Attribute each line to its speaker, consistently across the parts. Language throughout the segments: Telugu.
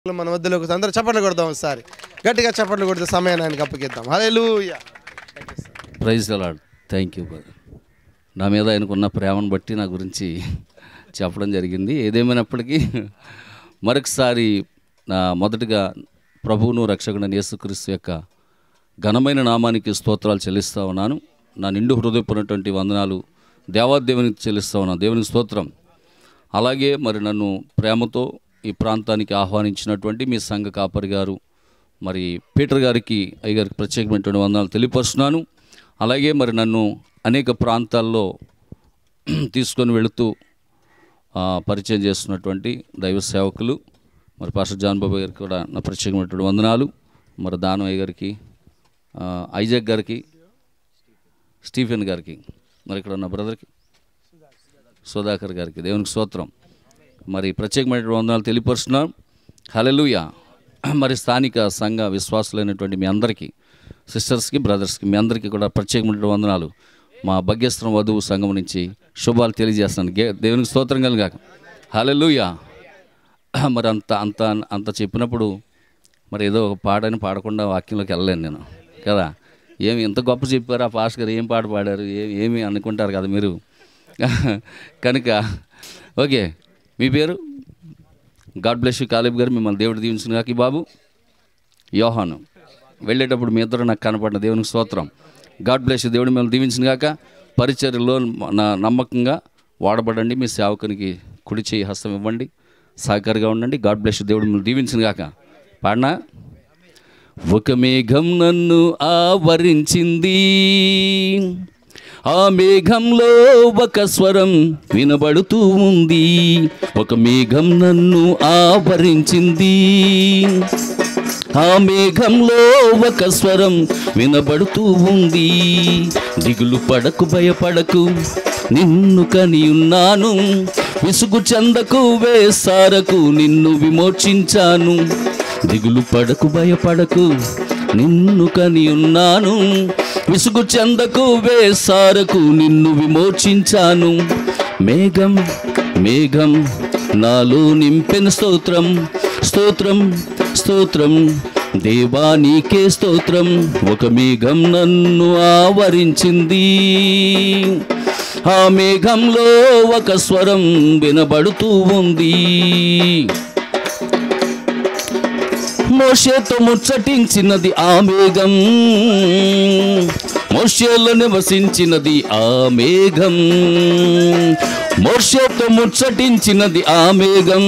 Speaker 1: మన మధ్యలోకి అందరూ చప్పట్లు కొడదాం. ఒకసారి గట్టిగా చప్పట్లు కొడితే సమయాన్ని ఆయనకి అప్పగిద్దాం. Hallelujah.
Speaker 2: Praise the Lord. Thank you. నా మీద ఆయనకున్న ప్రేమను బట్టి నా గురించి చెప్పడం జరిగింది. ఏదేమైనప్పటికీ మరొకసారి మొదటగా ప్రభువును రక్షకుడైన యేసుక్రీస్తు యొక్క ఘనమైన నామానికి స్తోత్రాలు చెల్లిస్తూ ఉన్నాను. నా నిండు హృదయపూర్ణటువంటి వందనాలు దేవాదేవునికి చెల్లిస్తూ ఉన్నాను. దేవునికి స్తోత్రం. అలాగే మరి నన్ను ప్రేమతో ఈ ప్రాంతానికి ఆహ్వానించినటువంటి మీ సంఘ కాపరి గారు మరి పీటర్ గారికి అయ్యగారికి ప్రత్యేకమైనటువంటి వందనాలు తెలియపరుస్తున్నాను. అలాగే మరి నన్ను అనేక ప్రాంతాల్లో తీసుకొని వెళుతూ పరిచయం చేస్తున్నటువంటి దైవ సేవకులు మరి పాస్టర్ జాన్ బాబు గారికి కూడా నా ప్రత్యేకమైనటువంటి వందనాలు. మరి దానం అయ్యగారికి, ఐజాక్ గారికి, స్టీఫెన్ గారికి, మరి ఇక్కడ ఉన్న బ్రదర్కి సుధాకర్ గారికి దేవునికి స్తోత్రం. మరి ప్రత్యేకమైనటువంటి వందనాలు తెలియపరుస్తున్నాం. హల్లెలూయా. మరి స్థానిక సంఘ విశ్వాసులైనటువంటి మీ అందరికీ, సిస్టర్స్కి, బ్రదర్స్కి మీ అందరికీ కూడా ప్రత్యేకమైనటువంటి వందనాలు మా భాగ్యస్త్రం వధువు సంఘం నుంచి శుభాలు తెలియజేస్తున్నాను. దేవునికి స్తోత్రం కలుగాక. హల్లెలూయా. మరి అంత చెప్పినప్పుడు మరి ఏదో ఒక పాడని పాడకుండా వాక్యంలోకి వెళ్ళలేను నేను కదా. ఏమి ఇంత గొప్ప చెప్పారు ఆ పాస్టర్ గారు, ఏం పాట పాడారు, ఏమి అనుకుంటారు కదా మీరు. కనుక ఓకే, మీ పేరు? గాడ్ బ్లెస్ యూ కాలేబ్ గారు, మిమ్మల్ని దేవుడు దీవించిన కాక. ఈ బాబు యోహాను, వెళ్ళేటప్పుడు మీ ఇద్దరు నాకు కనపడిన దేవునికి స్తోత్రం. గాడ్ బ్లెస్ యూ, దేవుడు మిమ్మల్ని దీవించిన కాక. పరిచర్యలో నమ్మకంగా వాడబడండి. మీ సేవకునికి కుడి చేయి హస్తం ఇవ్వండి, సహకారిగా ఉండండి. గాడ్ బ్లెస్ యూ, దేవుడు మిమ్మల్ని దీవించిన కాక. పాడనా? ఒక మేఘం నన్ను ఆవరించింది, ఆ మేఘంలో ఒక స్వరం వినబడుతూ ఉంది. ఒక మేఘం నన్ను ఆవరించింది, ఆ మేఘంలో ఒక స్వరం వినబడుతూ ఉంది. దిగులు పడకు, భయపడకు, నిన్ను కనియున్నాను. విసుగు చెందకు, వేసారకు, నిన్ను విమోచించాను. దిగులు పడకు, భయపడకు, నిన్ను కనియున్నాను. విసుగు చెందకు, వేసారకు, నిన్ను విమోచించాను. మేఘం మేఘం నాలో నింపెన స్తోత్రం, స్తోత్రం, స్తోత్రం, దేవా నీకే స్తోత్రం. ఒక మేఘం నన్ను ఆవరించింది, ఆ మేఘంలో ఒక స్వరం వినబడుతూ ఉంది. మోషేతో ముచ్చటించినది ఆ మేఘం, మోషేలో నివసించినది ఆ మేఘం. మోషేతో ముచ్చటించినది ఆ మేఘం,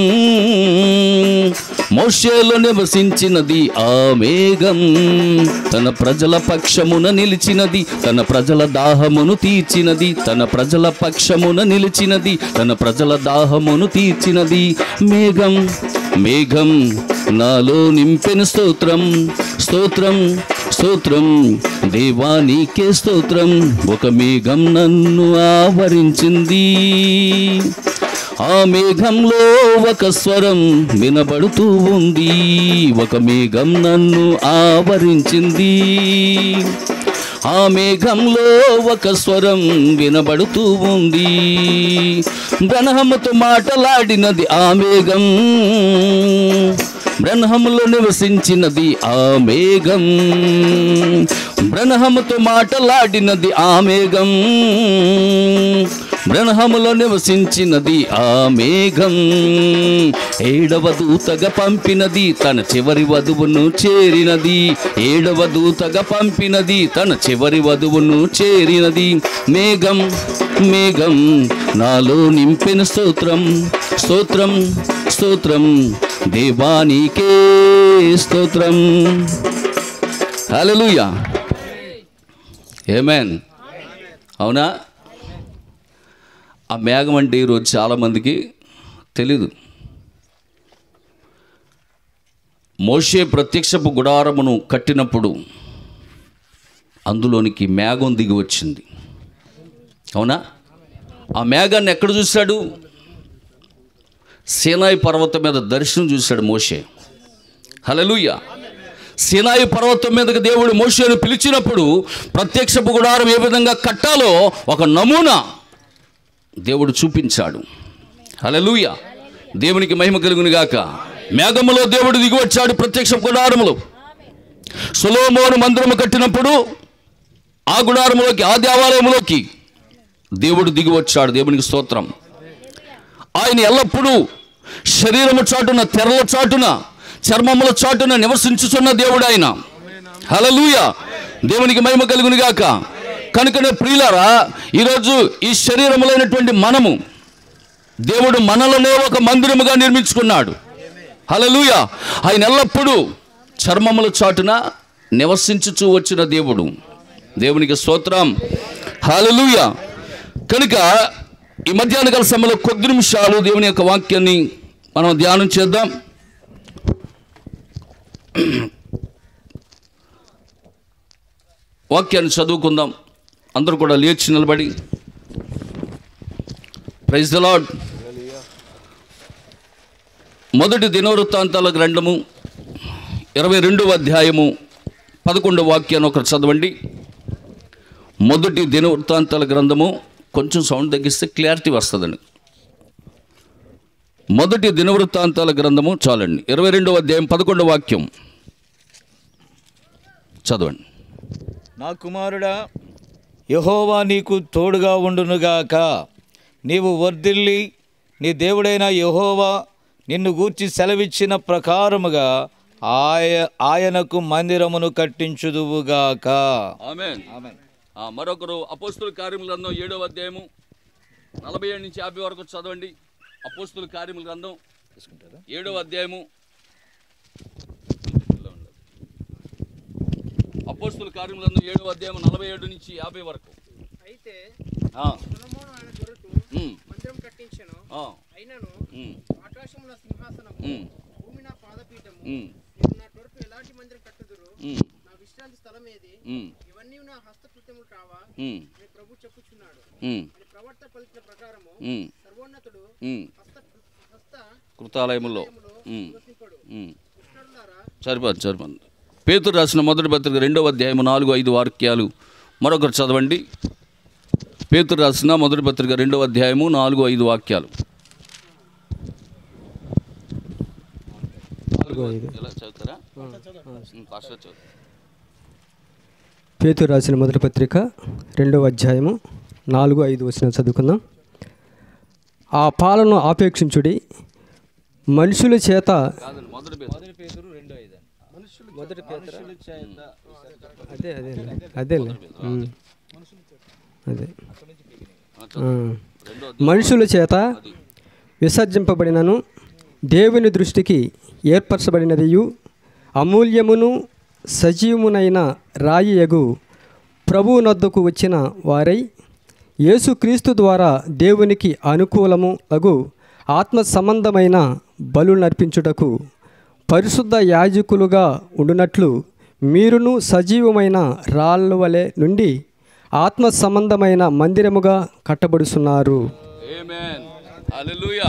Speaker 2: మోషేలో నివసించినది ఆ మేఘం. తన ప్రజల పక్షమున నిలిచినది, తన ప్రజల దాహమును తీర్చినది. తన ప్రజల పక్షమున నిలిచినది, తన ప్రజల దాహమును తీర్చినది. మేఘం మేఘం నాలో నింపెన స్తోత్రం, స్తోత్రం, స్తోత్రం, దేవా నీకే స్తోత్రం. ఒక మేఘం నన్ను ఆవరించింది, ఆ మేఘంలో ఒక స్వరం వినబడుతూ ఉంది. ఒక మేఘం నన్ను ఆవరించింది, ఆ మేఘంలో ఒక స్వరం వినబడుతూ ఉంది. బ్రహ్మతో మాటలాడినది ఆ మేఘం, బ్రహ్మలో నివసించినది ఆ మేఘం. బ్రహ్మతో మాటలాడినది ఆ మేఘం, బ్రహ్మలో నివసించినది ఆ మేఘం. ఏడవ దూతగా పంపినది, తన చివరి వధువును చేరినది. ఏడవ దూతగా పంపినది, తన చివరి వధువును చేరినది. మేఘం మేఘం నాలో నింపెన స్తోత్రం, స్తోత్రం, స్తోత్రం, దేవా నీకే స్తోత్రం. హల్లెలూయా. ఆమేన్. అవునా? ఆ మేఘం అంటే ఈరోజు చాలామందికి తెలీదు. మోషే ప్రత్యక్షపు గుడారమును కట్టినప్పుడు అందులోనికి మేఘం దిగి వచ్చింది. అవునా? ఆ మేఘాన్ని ఎక్కడ చూశాడు? సీనాయి పర్వతం మీద దర్శనం చూశాడు మోషే. హల్లెలూయా. సీనాయి పర్వతం మీదకి దేవుడు మోషేను పిలిచినప్పుడు ప్రత్యక్షపు గుడారం ఏ విధంగా కట్టాలో ఒక నమూనా దేవుడు చూపించాడు. హల్లెలూయా. దేవునికి మహిమ కలుగును గాక. మేఘములో దేవుడు దిగి వచ్చాడు ప్రత్యక్ష గుడారములో. సొలొమోను మందిరము కట్టినప్పుడు ఆ గుడారములోకి, ఆ దేవాలయంలోకి దేవుడు దిగి వచ్చాడు. దేవునికి స్తోత్రం. ఆయన ఎల్లప్పుడూ శరీరము చాటున, తెరల చాటున, చర్మముల చాటున నివసించుచున్న దేవుడు ఆయన. హల్లెలూయా, దేవునికి మహిమ కలుగును గాక. కనుకనే ప్రియులారా, ఈరోజు ఈ శరీరములైనటువంటి మనము దేవుడు మనలోనే ఒక మందిరముగా నిర్మించుకున్నాడు. హల్లెలూయా. ఆయన ఎల్లప్పుడూ చర్మముల చాటున నివసించుచూ వచ్చిన దేవుడు. దేవునికి స్తోత్రం. హల్లెలూయా. కనుక ఈ మధ్యాహ్న కాల సమయంలో కొద్ది నిమిషాలు దేవుని యొక్క వాక్యాన్ని మనం ధ్యానం చేద్దాం. వాక్యాన్ని చదువుకుందాం. అందరూ కూడా లేచి నిలబడి ప్రైజ్ ది లార్డ్. మొదటి దినవృత్తాంతాల గ్రంథము 22వ అధ్యాయము 11వ వాక్యాన్ని ఒకరు చదవండి. మొదటి దినవృత్తాంతాల గ్రంథము, కొంచెం సౌండ్ తగ్గిస్తే క్లారిటీ వస్తుందండి. మొదటి దినవృత్తాంతాల గ్రంథము చాలండి, 22వ అధ్యాయం 11వ వాక్యం చదవండి.
Speaker 3: నా కుమారుడా, యెహోవా నీకు తోడుగా ఉండునుగాక. నీవు వర్ధిల్లి నీ దేవుడైన యెహోవా నిన్ను గూర్చి సెలవిచ్చిన ప్రకారముగా ఆయనకు మందిరమును కట్టించుదువుగాక.
Speaker 2: ఆమేన్.
Speaker 3: ఆమేన్.
Speaker 2: మరొకరు అపోస్తుల కార్యముల గ్రంథం 7వ అధ్యాయము 47 నుంచి 50 వరకు చదవండి. అపోస్తుల కార్యముల గ్రంథం 7వ అధ్యాయము, అపోస్తుల కార్యముల గ్రంథం 7వ అధ్యాయం 47 నుంచి 50 వరకు.
Speaker 4: అయితే
Speaker 2: ఆ,
Speaker 4: సొలొమోను ఆయన దొరకు మందిరం కట్టించెను. అయినను ఆకాశమున సింహాసనము, భూమి నా పాదపీఠము. మీరు నా కొరకు ఎలాంటి మందిరం కట్టుదురు? నా విశ్రాంతి స్థలం ఏది? ఇవన్నీ నా హస్తకృత్యములు కావా? అని ప్రభు చెప్పుచున్నాడు. అని ప్రవర్త పలికిన ప్రకారము సర్వోన్నతుడు హస్త
Speaker 2: కృతాలయములో
Speaker 4: నివసింపడు. కృష్ణులారా,
Speaker 2: సరిపోదు. పేతురు రాసిన మొదటి పత్రిక 2వ అధ్యాయము 4-5 వాక్యాలు మరొకరు చదవండి. పేతురు రాసిన మొదటి పత్రిక 2వ అధ్యాయము 4-5 వాక్యాలు.
Speaker 5: పేతురు రాసిన మొదటి పత్రిక 2వ అధ్యాయము 4-5 వచనం చదువుకుందాం. ఆ పాలను ఆపేక్షించుడి, మనుషుల చేత మనుషుల చేత విసర్జింపబడినను దేవుని దృష్టికి ఏర్పరచబడినదియు అమూల్యమును సజీవమునైన రాయియగు ప్రభువు నొద్దకు వచ్చిన వారై యేసుక్రీస్తు ద్వారా దేవునికి అనుకూలము అగు ఆత్మ సంబంధమైన బలు నర్పించుటకు పరిశుద్ధ యాజకులుగా ఉండునట్లు మీరును సజీవమైన రాళ్ళ వలె నుండి ఆత్మ సంబంధమైన మందిరముగా కట్టబడుతున్నారు.
Speaker 2: ఆమేన్. హల్లెలూయా.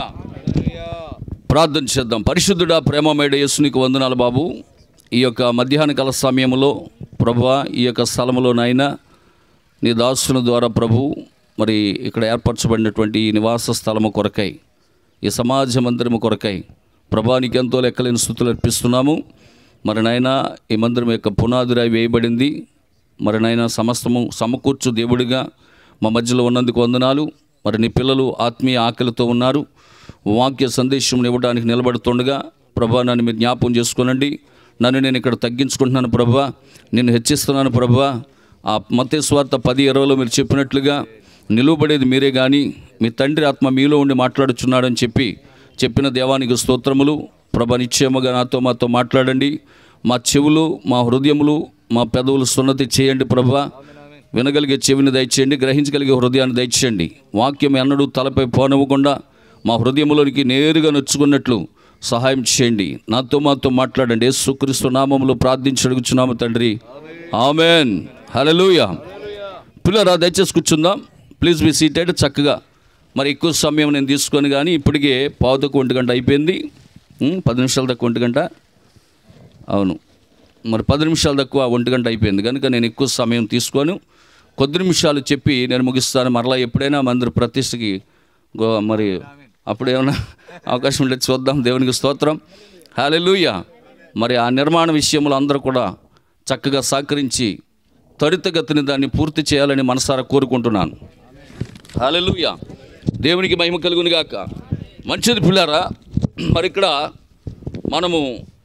Speaker 2: ప్రార్థన చేద్దాం. పరిశుద్ధుడా, ప్రేమమేడ యేసు నీకు వందనాలు బాబు. ఈ యొక్క మధ్యాహ్న కాల సమయంలో ప్రభువా, ఈ యొక్క స్థలంలో నాయనా నీ దాసుని ద్వారా ప్రభు మరి ఇక్కడ ఏర్పరచబడినటువంటి ఈ నివాస స్థలము కొరకై, ఈ సమాజ మందిరము కొరకై ప్రభా నీకు ఎంతో లెక్కలేని స్తుతులు అర్పిస్తున్నాము. మరి నాయనా ఈ మందిరం యొక్క పునాదిరాయి వేయబడింది. మరి నాయనా సమస్తము సమకూర్చు దేవుడిగా మా మధ్యలో ఉన్నందుకు వందనాలు. మరి నీ పిల్లలు ఆత్మీయ ఆకలితో ఉన్నారు. వాక్య సందేశం ఇవ్వడానికి నిలబడుతుండగా ప్రభా నన్ను మీరు జ్ఞాపకం చేసుకోనండి. నన్ను నేను ఇక్కడ తగ్గించుకుంటున్నాను ప్రభా, నేను హెచ్చిస్తున్నాను ప్రభా. ఆ మత్తయి సువార్త 10:20లో మీరు చెప్పినట్లుగా నిలువబడేది మీరే కానీ మీ తండ్రి ఆత్మ మీలో ఉండి మాట్లాడుచున్నాడని చెప్పిన దేవానికి స్తోత్రములు. ప్రభా నిశ్చయముగా నాతో మాతో మాట్లాడండి. మా చెవులు, మా హృదయములు, మా పెదవులు సున్నతి చేయండి ప్రభా. వినగలిగే చెవిని దయచేయండి, గ్రహించగలిగే హృదయాన్ని దయచేయండి. వాక్యం ఎన్నడూ తలపై పోనివ్వకుండా మా హృదయంలోనికి నేరుగా నొచ్చుకున్నట్లు సహాయం చేయండి. నాతో మాతో మాట్లాడండి. యేసుక్రీస్తు నామములో ప్రార్థించి అడుగుచున్నాము తండ్రి, ఆమేన్. హల్లెలూయా. పిల్లరా దయచేసి కూర్చుందాం. Please be seated. చక్కగా మరి ఎక్కువ సమయం నేను తీసుకొని, కానీ ఇప్పటికే 1:15 అయిపోయింది. 10 నిమిషాల తక్కువ 1 గంట, అవును మరి 10 నిమిషాలు తక్కువ 1 గంట అయిపోయింది. కనుక నేను ఎక్కువ సమయం తీసుకోను, కొద్ది నిమిషాలు చెప్పి నేను ముగిస్తాను. మరలా ఎప్పుడైనా మందిర ప్రతిష్టకి మరి అప్పుడు ఏమైనా అవకాశం ఉంటే చూద్దాం. దేవునికి స్తోత్రం. హల్లెలూయా. మరి ఆ నిర్మాణ విషయంలో అందరూ కూడా చక్కగా సహకరించి త్వరితగతిని దాన్ని పూర్తి చేయాలని మనసారా కోరుకుంటున్నాను. హల్లెలూయా. దేవునికి మహిమ కలుగును గాక. మంచిది పిల్లారా. మరి ఇక్కడ మనము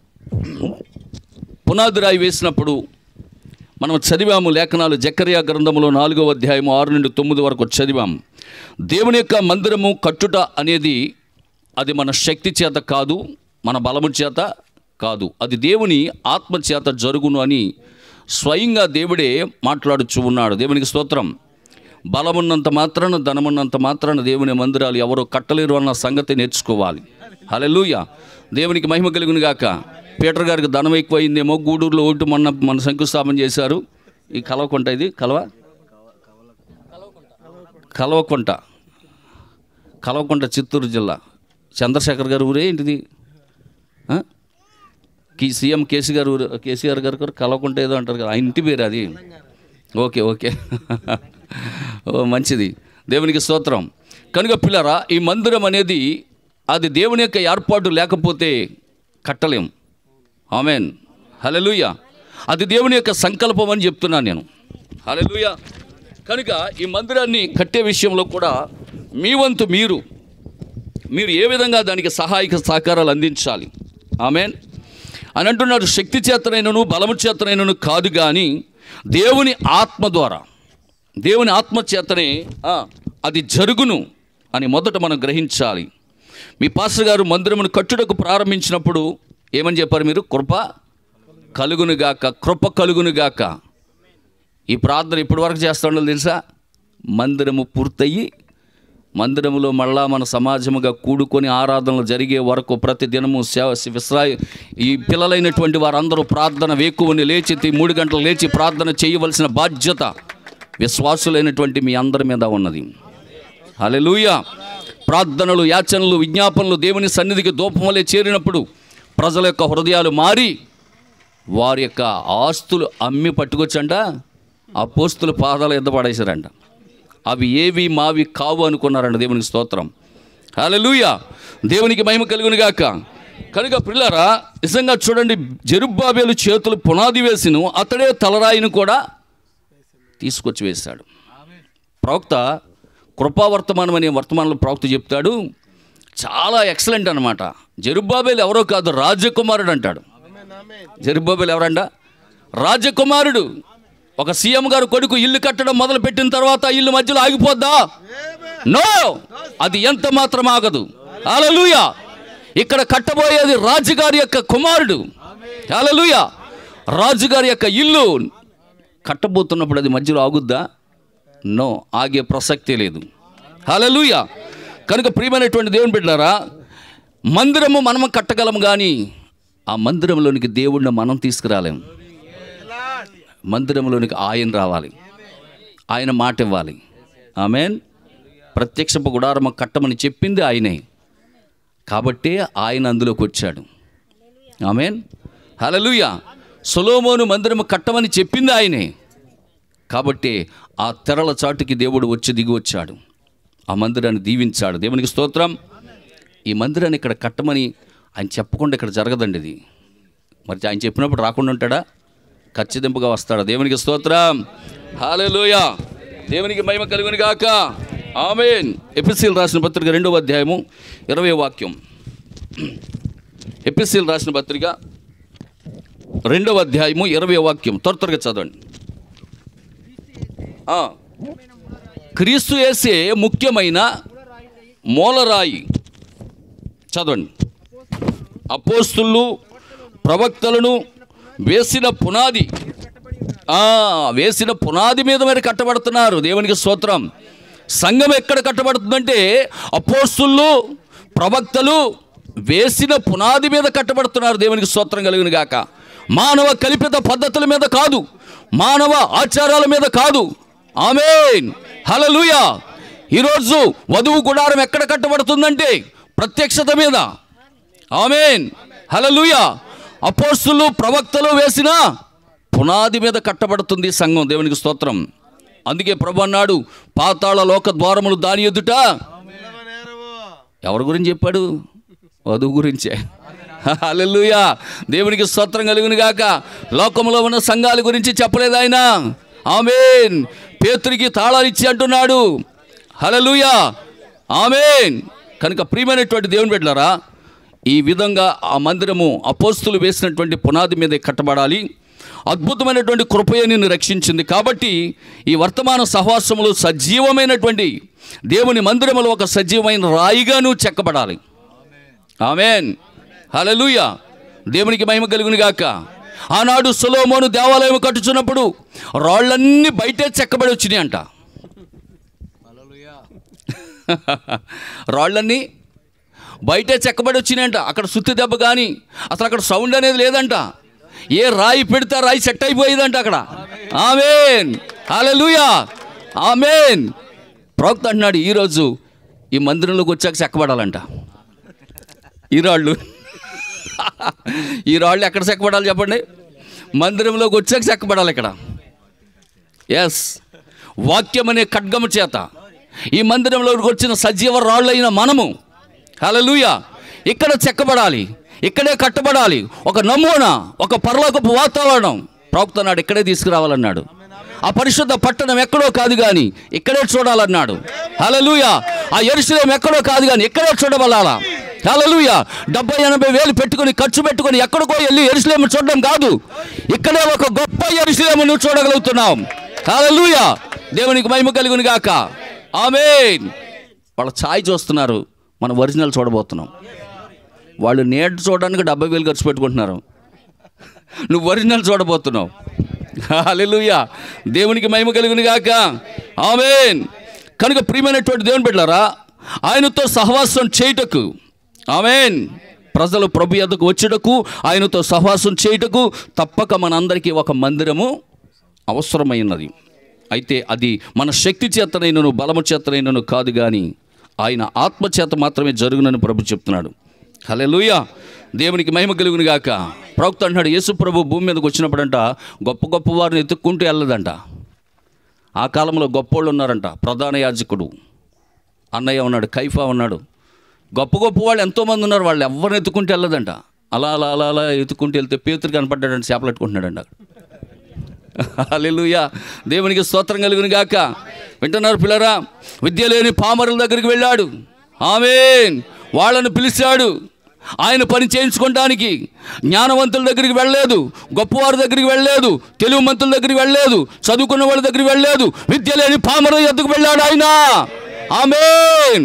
Speaker 2: పునాది రాయి వేసినప్పుడు మనం చదివాము లేఖనాలు. జకర్యా గ్రంథములో 4వ అధ్యాయం 6 నుండి 9 వరకు చదివాము. దేవుని యొక్క మందిరము కట్టుట అనేది అది మన శక్తి చేత కాదు, మన బలము చేత కాదు, అది దేవుని ఆత్మ చేత జరుగును అని స్వయంగా దేవుడే మాట్లాడుచూ ఉన్నాడు. దేవునికి స్తోత్రం. బలమున్నంత మాత్రాన, ధనమున్నంత మాత్రాన దేవుని మందిరాలు ఎవరో కట్టలేరు అన్న సంగతి నేర్చుకోవాలి. హల్లెలూయా. దేవునికి మహిమ కలుగును గాక. పీటర్ గారికి ధనం ఎక్కువైందేమో. గూడూరులో ఒకటి మన శంకుస్థాపన చేశారు. ఈ కలవకుంట, ఇది కలవకుంట చిత్తూరు జిల్లా. చంద్రశేఖర్ గారు ఊరే ఏంటిది? సీఎం కేసీఆర్ గారు కలవకుంట ఏదో అంటారు కదా, ఆయన ఇంటి పేరు అది. ఓకే ఓ మంచిది. దేవునికి స్తోత్రం. కనుక పిల్లరా, ఈ మందిరం అనేది అది దేవుని యొక్క ఏర్పాటు లేకపోతే కట్టలేం. ఆమెన్. హల్లెలూయా. అది దేవుని యొక్క సంకల్పం అని చెప్తున్నాను నేను. హల్లెలూయా. కనుక ఈ మందిరాన్ని కట్టే విషయంలో కూడా మీ వంతు మీరు ఏ విధంగా దానికి సహాయక సహకారాలు అందించాలి. ఆమెన్ అని అంటున్నాడు. శక్తి చేతనైనను బలము చేతనైనను కాదు, కానీ దేవుని ఆత్మ ద్వారా, దేవుని ఆత్మ చేతనే అది జరుగును అని మొదట మనం గ్రహించాలి. మీ పాస్టర్ గారు మందిరమును కట్టుటకు ప్రారంభించినప్పుడు ఏమని చెప్పారు మీరు? కృప కలుగునుగాక, కృప కలుగునుగాక. ఈ ప్రార్థన ఇప్పటి వరకు చేస్తుండో తెలుసా? మందిరము పూర్తయ్యి మందిరములో మళ్ళా మన సమాజముగా కూడుకొని ఆరాధనలు జరిగే వరకు ప్రతి దినము ఈ పిల్లలైనటువంటి వారందరూ ప్రార్థన వేకువని లేచి 3 గంటలు లేచి ప్రార్థన చేయవలసిన బాధ్యత విశ్వాసులైనటువంటి మీ అందరి మీద ఉన్నది. హల్లెలూయా. ప్రార్థనలు, యాచనలు, విజ్ఞాపనలు దేవుని సన్నిధికి ధూపంవలే చేరినప్పుడు ప్రజల యొక్క హృదయాలు మారి వారి యొక్క ఆస్తులు అమ్మి పట్టుకొచ్చంట అపోస్తుల పాదాల ఎద్ద పడేశారంట. అవి ఏవి మావి కావు అనుకున్నారంట. దేవునికి స్తోత్రం. హల్లెలూయా. దేవునికి మహిమ కలుగునుగాక. కనుక పిల్లరా, నిజంగా చూడండి, జెరుబ్బాబెలు చేతులు పునాది వేసిను, అతడే తలరాయిని కూడా తీసుకొచ్చి వేశాడు. ప్రవక్త కృపావర్తమానం అనే వర్తమానంలో ప్రవక్త చెప్తాడు, చాలా ఎక్సలెంట్ అనమాట. జెరుబ్బాబెలు ఎవరో కాదు, రాజకుమారుడు అంటాడు. జెరుబ్బాబెలు ఎవరంట? రాజకుమారుడు. ఒక సీఎం గారు కొడుకు ఇల్లు కట్టడం మొదలు పెట్టిన తర్వాత ఇల్లు మధ్యలో ఆగిపోద్దా? నో, అది ఎంత మాత్రం ఆగదు. హల్లెలూయా. ఇక్కడ కట్టబోయేది రాజుగారి యొక్క కుమారుడు. హల్లెలూయా. రాజుగారి యొక్క ఇల్లు కట్టబోతున్నప్పుడు అది మధ్యలో ఆగుద్దా? నో, ఆగే ప్రసక్తే లేదు. హల్లెలూయా. కనుక ప్రియమైనటువంటి దేవుని బిడ్డలారా, మందిరము మనం కట్టగలం, కానీ ఆ మందిరంలోనికి దేవుడిని మనం తీసుకురాలేం. మందిరంలోనికి ఆయన రావాలి, ఆయన మాట ఇవ్వాలి. ఆమెన్. ప్రత్యక్షపు గుడారము కట్టమని చెప్పింది ఆయనే, కాబట్టే ఆయన అందులోకి వచ్చాడు. ఆమెన్. హల్లెలూయా. సొలొమోను మందిరము కట్టమని చెప్పింది ఆయనే, కాబట్టి ఆ తెరల చాటుకి దేవుడు వచ్చి దిగి వచ్చాడు, ఆ మందిరాన్ని దీవించాడు. దేవునికి స్తోత్రం. ఈ మందిరాన్ని ఇక్కడ కట్టమని ఆయన చెప్పకుండా ఇక్కడ జరగదండి ఇది. మరి ఆయన చెప్పినప్పుడు రాకుండా ఉంటాడా? ఖచ్చితంగా వస్తాడు. దేవునికి స్తోత్రం. హల్లెలూయా. దేవునికి మహిమ కలుగును గాక. ఆమేన్. ఎఫెసీయులకు రాసిన పత్రిక 2వ అధ్యాయము 20వ వాక్యం. ఎఫెసీయులకు రాసిన పత్రిక 2వ అధ్యాయము 20వ వాక్యం. త్వరగా చదవండి. క్రీస్తు యేసే ముఖ్యమైన మూలరాయి. చదవండి. అపోస్తులు ప్రవక్తలను వేసిన పునాది, వేసిన పునాది మీద మీరు కట్టబడుతున్నారు. దేవునికి స్తోత్రం. సంఘం ఎక్కడ కట్టబడుతుందంటే అపోస్తులు ప్రవక్తలు వేసిన పునాది మీద కట్టబడుతున్నారు. దేవునికి స్తోత్రం కలుగును గాక. మానవ కల్పిత పద్ధతుల మీద కాదు, మానవ ఆచారాల మీద కాదు. ఆమేన్. హల్లెలూయా. ఈరోజు వధువు గుడారం ఎక్కడ కట్టబడుతుందంటే ప్రత్యక్షత మీద. ఆమేన్. హల్లెలూయా. అపోస్తులు ప్రవక్తలు వేసిన పునాది మీద కట్టబడుతుంది సంఘం. దేవునికి స్తోత్రం. అందుకే ప్రభు అన్నాడు, పాతాళ లోక ద్వారములు దాని ఎదుట. ఎవరి గురించి చెప్పాడు? వధువు గురించే. హల్లెలూయా. దేవునికి స్తోత్రం కలుగును గాక. లోకంలో ఉన్న సంఘాల గురించి చెప్పలేదు ఆయన. ఆమేన్. పేతురికి తాళాలు ఇచ్చి అంటున్నాడు. హల్లెలూయా. ఆమేన్. కనుక ప్రియమైనటువంటి దేవుని బిడ్డలారా, ఈ విధంగా ఆ మందిరము అపోస్తులు వేసినటువంటి పునాది మీదే కట్టబడాలి. అద్భుతమైనటువంటి కృపయే నిన్ను రక్షించింది. కాబట్టి ఈ వర్తమాన సహవాసములు సజీవమైనటువంటి దేవుని మందిరములో ఒక సజీవమైన రాయిగా నువ్వు చెక్కబడాలి. ఆమేన్. హల్లెలూయా. దేవునికి మహిమ కలుగును గాక. ఆనాడు సొలొమోను దేవాలయం కట్టుచున్నప్పుడు రాళ్ళన్నీ బయటే చెక్కబడి వచ్చినాయి అంట. రాళ్ళన్నీ బయటే చెక్కబడి వచ్చినాయంట. అక్కడ సుత్తి దెబ్బ కానీ అసలు అక్కడ సౌండ్ అనేది లేదంట. ఏ రాయి పెడితే రాయి సెట్ అయిపోయేదంట అక్కడ. ఆమేన్. హల్లెలూయా. ఆమేన్. ప్రవక్త అంటున్నాడు, ఈరోజు ఈ మందిరంలోకి వచ్చాక చెక్కబడాలంట ఈ రాళ్ళు. ఈ రాళ్ళు ఎక్కడ చెక్కబడాలి చెప్పండి? మందిరంలోకి వచ్చాక చెక్కబడాలి ఇక్కడ. ఎస్, వాక్యం అనే ఖడ్గము చేత ఈ మందిరంలోకి వచ్చిన సజీవ రాళ్ళైన మనము, హల్లెలూయా, ఇక్కడ చెక్కబడాలి, ఇక్కడే కట్టబడాలి. ఒక నమూనా, ఒక పరలోకపు వాతావరణం ప్రవక్త నాడు ఇక్కడే తీసుకురావాలన్నాడు. ఆ పరిశుద్ధ పట్టణం ఎక్కడో కాదు కానీ ఇక్కడే చూడాలన్నాడు. హల్లెలూయా. ఆ యెరూషలేము ఎక్కడో కాదు కానీ ఇక్కడే చూడబడాలా. హల్లెలూయా. 70-80 వేలు పెట్టుకొని ఖర్చు పెట్టుకొని ఎక్కడికో వెళ్ళి యెరూషలేము చూడడం కాదు, ఇక్కడే ఒక గొప్ప యెరూషలేమును చూడగలుగుతున్నాం. హల్లెలూయా. దేవునికి మహిమ కలుగును గాక. ఆమేన్. వాళ్ళ ఛాయ్ చూస్తున్నారు, మనం ఒరిజినల్ చూడబోతున్నాం. వాళ్ళు నేట్ చూడడానికి 70 వేలు ఖర్చు పెట్టుకుంటున్నారు, నువ్వు ఒరిజినల్ చూడబోతున్నావు. హల్లెలూయా. దేవునికి మహిమ కలుగును గాక. ఆమేన్. కనుక ప్రియమైనటువంటి దేవుని బిడ్డలారా, ఆయనతో సహవాసం చేయుటకు, ఆమేన్, ప్రజలు ప్రభు యొద్దకు వచ్చుటకు, ఆయనతో సహవాసం చేయుటకు తప్పక మనందరికీ ఒక మందిరము అవసరమైనది. అయితే అది మన శక్తి చేతనైనను బలము చేతనైనను కాదు కానీ ఆయన ఆత్మ చేత మాత్రమే జరుగునని ప్రభు చెప్తున్నాడు. హల్లెలూయా. దేవునికి మహిమ కలుగును గాక. ప్రవక్త అంటున్నాడు, యేసు ప్రభు భూమి మీదకి వచ్చినప్పుడంట గొప్ప గొప్ప వారిని ఎత్తుక్కుంటూ వెళ్ళదంట. ఆ కాలంలో గొప్పోళ్ళు ఉన్నారంట. ప్రధాన యాజకుడు అన్నయ్య ఉన్నాడు, కైఫా ఉన్నాడు, గొప్ప గొప్ప వాళ్ళు ఎంతోమంది ఉన్నారు. వాళ్ళు ఎవరిని ఎత్తుకుంటూ వెళ్ళదంట. అలా అలా అలా అలా ఎత్తుకుంటూ వెళ్తే పేతురు కనపడ్డాడంట, చేపలెట్టుకుంటున్నాడంట. హల్లెలూయా. దేవునికి స్తోత్రం కలుగును గాక. వింటున్నారు పిల్లరా? విద్య లేని పామరుల దగ్గరికి వెళ్ళాడు. ఆమేన్. వాళ్ళను పిలిచాడు ఆయన పని చేయించుకోవడానికి. జ్ఞానవంతుల దగ్గరికి వెళ్ళలేదు, గొప్పవారి దగ్గరికి వెళ్ళలేదు, తెలుగు మంతుల దగ్గరికి వెళ్ళలేదు, చదువుకున్న వాళ్ళ దగ్గరికి వెళ్ళలేదు, విద్య లేని పామరుల దగ్గరికి వెళ్ళాడు ఆయన. ఆమేన్.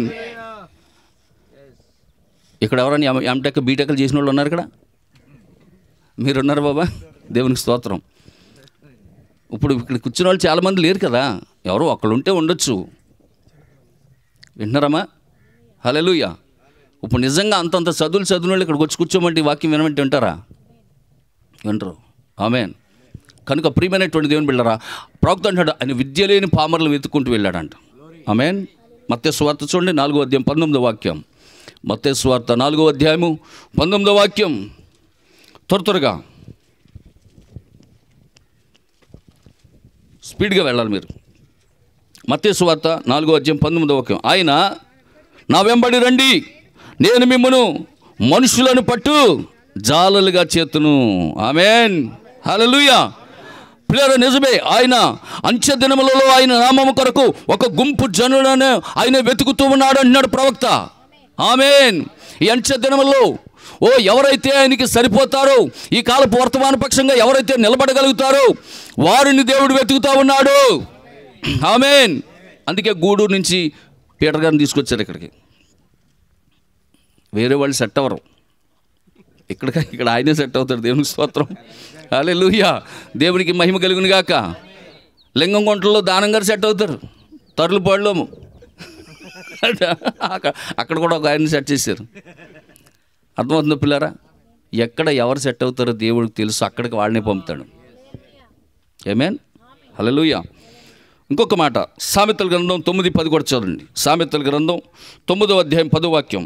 Speaker 2: ఇక్కడ ఎవరైనా ఎంటెక్ బీటెక్లు చేసిన వాళ్ళు ఉన్నారు? ఇక్కడ మీరున్నారు బాబా. దేవునికి స్తోత్రం. ఇప్పుడు ఇక్కడ కూర్చున్న వాళ్ళు చాలామంది లేరు కదా, ఎవరో ఒక్కళ్ళు ఉంటే ఉండొచ్చు. వింటున్నారమ్మా? హల్లెలూయా. ఇప్పుడు నిజంగా అంతంత చదివిన వాళ్ళు ఇక్కడికి వచ్చి కూర్చోమంటే వాక్యం వినమంటే వింటారా? వింటరు. ఆమేన్. కనుక ప్రియమైనటువంటి దేవుని బిడ్డలారా, ప్రవక్త అంటాడు ఆయన విద్య లేని పామరులు వెతుక్కుంటూ వెళ్ళాడంట. ఆమేన్. మత్తయి సువార్త చూడండి 4వ అధ్యాయం 19వ వాక్యం. మత్తయి సువార్త 4వ అధ్యాయము 19వ వాక్యం. త్వరగా స్పీడ్గా వెళ్ళాలి మీరు. మత్తయి సువార్త 4వ అధ్యాయం 19వ వాక్యం. ఆయన నా వెంబడి రండి, నేను మిమ్మను మనుషులను పట్టు జాలలుగా చేతును. ఆమేన్. హల్లెలూయా. ప్రియర నిజమే, ఆయన అంత్య దినములలో ఆయన నామము కొరకు ఒక గుంపు జనులను ఆయన వెతుకుతూ ఉన్నాడు అన్నాడు ప్రవక్త. ఆమేన్. ఈ అంత్య దినములలో ఎవరైతే ఆయనకి సరిపోతారో, ఈ కాలపు వర్తమాన పక్షంగా ఎవరైతే నిలబడగలుగుతారో వారిని దేవుడు వెతుకుతూ ఉన్నాడు. ఆమేన్. అందుకే గూడూరు నుంచి పీటర్ గారిని తీసుకొచ్చారు ఇక్కడికి. వేరే వాళ్ళు సెట్ అవ్వరు, ఇక్కడ ఆయనే సెట్ అవుతాడు. దేవునికి స్తోత్రం. హల్లెలూయా. దేవునికి మహిమ కలుగును గాక. లింగం గుంటల్లో దానం గారు సెట్ అవుతారు, తరులుపాడులోము అక్కడ కూడా ఒక ఆయన్ని సెట్ చేశారు. అర్థమవుతుందో పిల్లరా? ఎక్కడ ఎవరు సెట్ అవుతారో దేవుడికి తెలుసు, అక్కడికి వాళ్ళని పంపుతాడు. ఆమేన్. హల్లెలూయా. ఇంకొక మాట, సామెతల గ్రంథం 9:10 కూడా చూడండి. సామెతల గ్రంథం 9వ అధ్యాయం 10వ వాక్యం.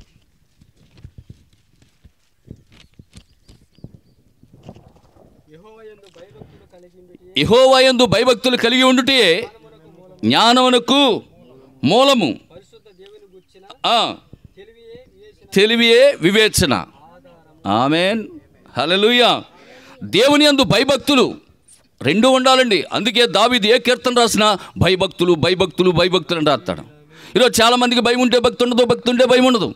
Speaker 2: యెహోవాయందు భయభక్తులు కలిగి ఉండుటే జ్ఞానమునకు మూలము, తెలివియే వివేచన. Amen, hallelujah. దేవుని యందు భయభక్తులు రెండు ఉండాలండి. అందుకే దావీదు ఏ కీర్తన రాసినా భయభక్తులు భయభక్తులు భయభక్తులు అని రాస్తాడు. ఈరోజు చాలామందికి భయం ఉంటే భక్తి ఉండదు, భక్తి ఉంటే భయం ఉండదు.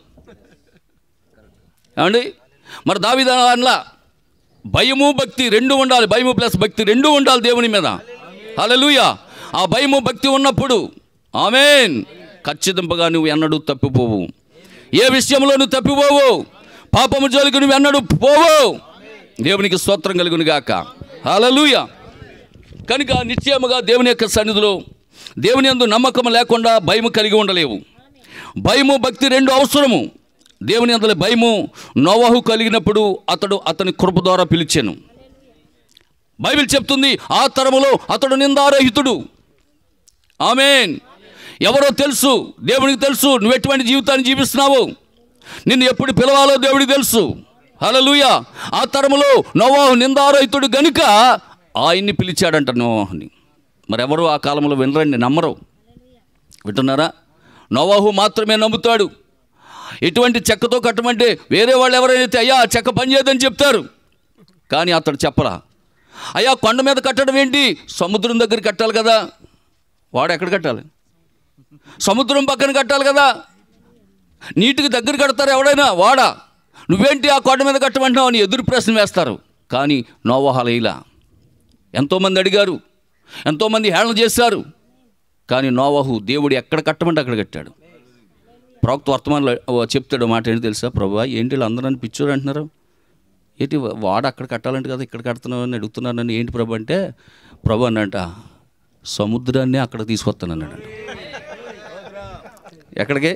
Speaker 2: ఏమండి? మరి దావీదు అనలా భయము భక్తి రెండు ఉండాలి. భయము ప్లస్ భక్తి రెండు ఉండాలి దేవుని మీద. హల్లెలూయా. ఆ భయము భక్తి ఉన్నప్పుడు ఆమేన్, ఖచ్చితంగా నువ్వు ఎన్నడూ తప్పిపోవు. ఏ విషయంలో నువ్వు తప్పిపోవు. పాపము జోలికి నువ్వు ఎన్నడూ పోవు. దేవునికి స్తోత్రం కలుగును గాక. హల్లెలూయా. కనుక నిశ్చయముగా దేవుని యొక్క సన్నిధిలో దేవుని యందు నమ్మకం లేకుండా భయము కలిగి ఉండలేవు. భయము భక్తి రెండు అవసరము. దేవుని యందు భయము నోవహు కలిగినప్పుడు అతని కృప ద్వారా పిలిచాను. బైబిల్ చెప్తుంది ఆ తరములో అతడు నిందారహితుడు. ఆమేన్. ఎవరో తెలుసు, దేవునికి తెలుసు నువ్వు ఎటువంటి జీవితాన్ని జీవిస్తున్నావు, నిన్ను ఎప్పుడు పిలవాలో దేవుడికి తెలుసు. హల్లెలూయా. ఆ తరములో నోవహు నిందారహితుడు గనుక ఆయన్ని పిలిచాడంట నోవహుని. మరి ఎవరు ఆ కాలంలో వినరండి, నమ్మరు. వింటున్నారా? నోవహు మాత్రమే నమ్ముతాడు. ఎటువంటి చెక్కతో కట్టమంటే వేరే వాళ్ళు ఎవరైతే అయ్యా చెక్క పని చేయదని చెప్తారు. కానీ అతడు చెప్పరా. అయ్యా కొండ మీద కట్టడం ఏంటి, సముద్రం దగ్గర కట్టాలి కదా. వాడు ఎక్కడ కట్టాలి? సముద్రం పక్కన కట్టాలి కదా. నీటికి దగ్గర కడతారు ఎవడైనా, వాడా నువ్వేంటి ఆ కొండ మీద కట్టమంటున్నావు అని ఎదురు ప్రశ్న వేస్తారు. కానీ నోవహు ఇలా ఎంతోమంది అడిగారు, ఎంతోమంది హేళన చేశారు. కానీ నోవహు దేవుడు ఎక్కడ కట్టమంటే అక్కడ కట్టాడు. ప్రవక్త వర్తమానంలో చెప్తాడు మాట ఏంటి తెలుసా? ప్రభువా ఏంటి అందరూ నన్ను పిచ్చోరు అంటున్నారు, ఏంటి వాడు అక్కడ కట్టాలంటే కదా ఇక్కడ కడుతున్నావు అని అడుగుతున్నాను నన్ను. ఏంటి ప్రభు అంటే, ప్రభు అన్నట సముద్రాన్ని అక్కడ తీసుకొస్తాను అన్నాడు. ఎక్కడికి?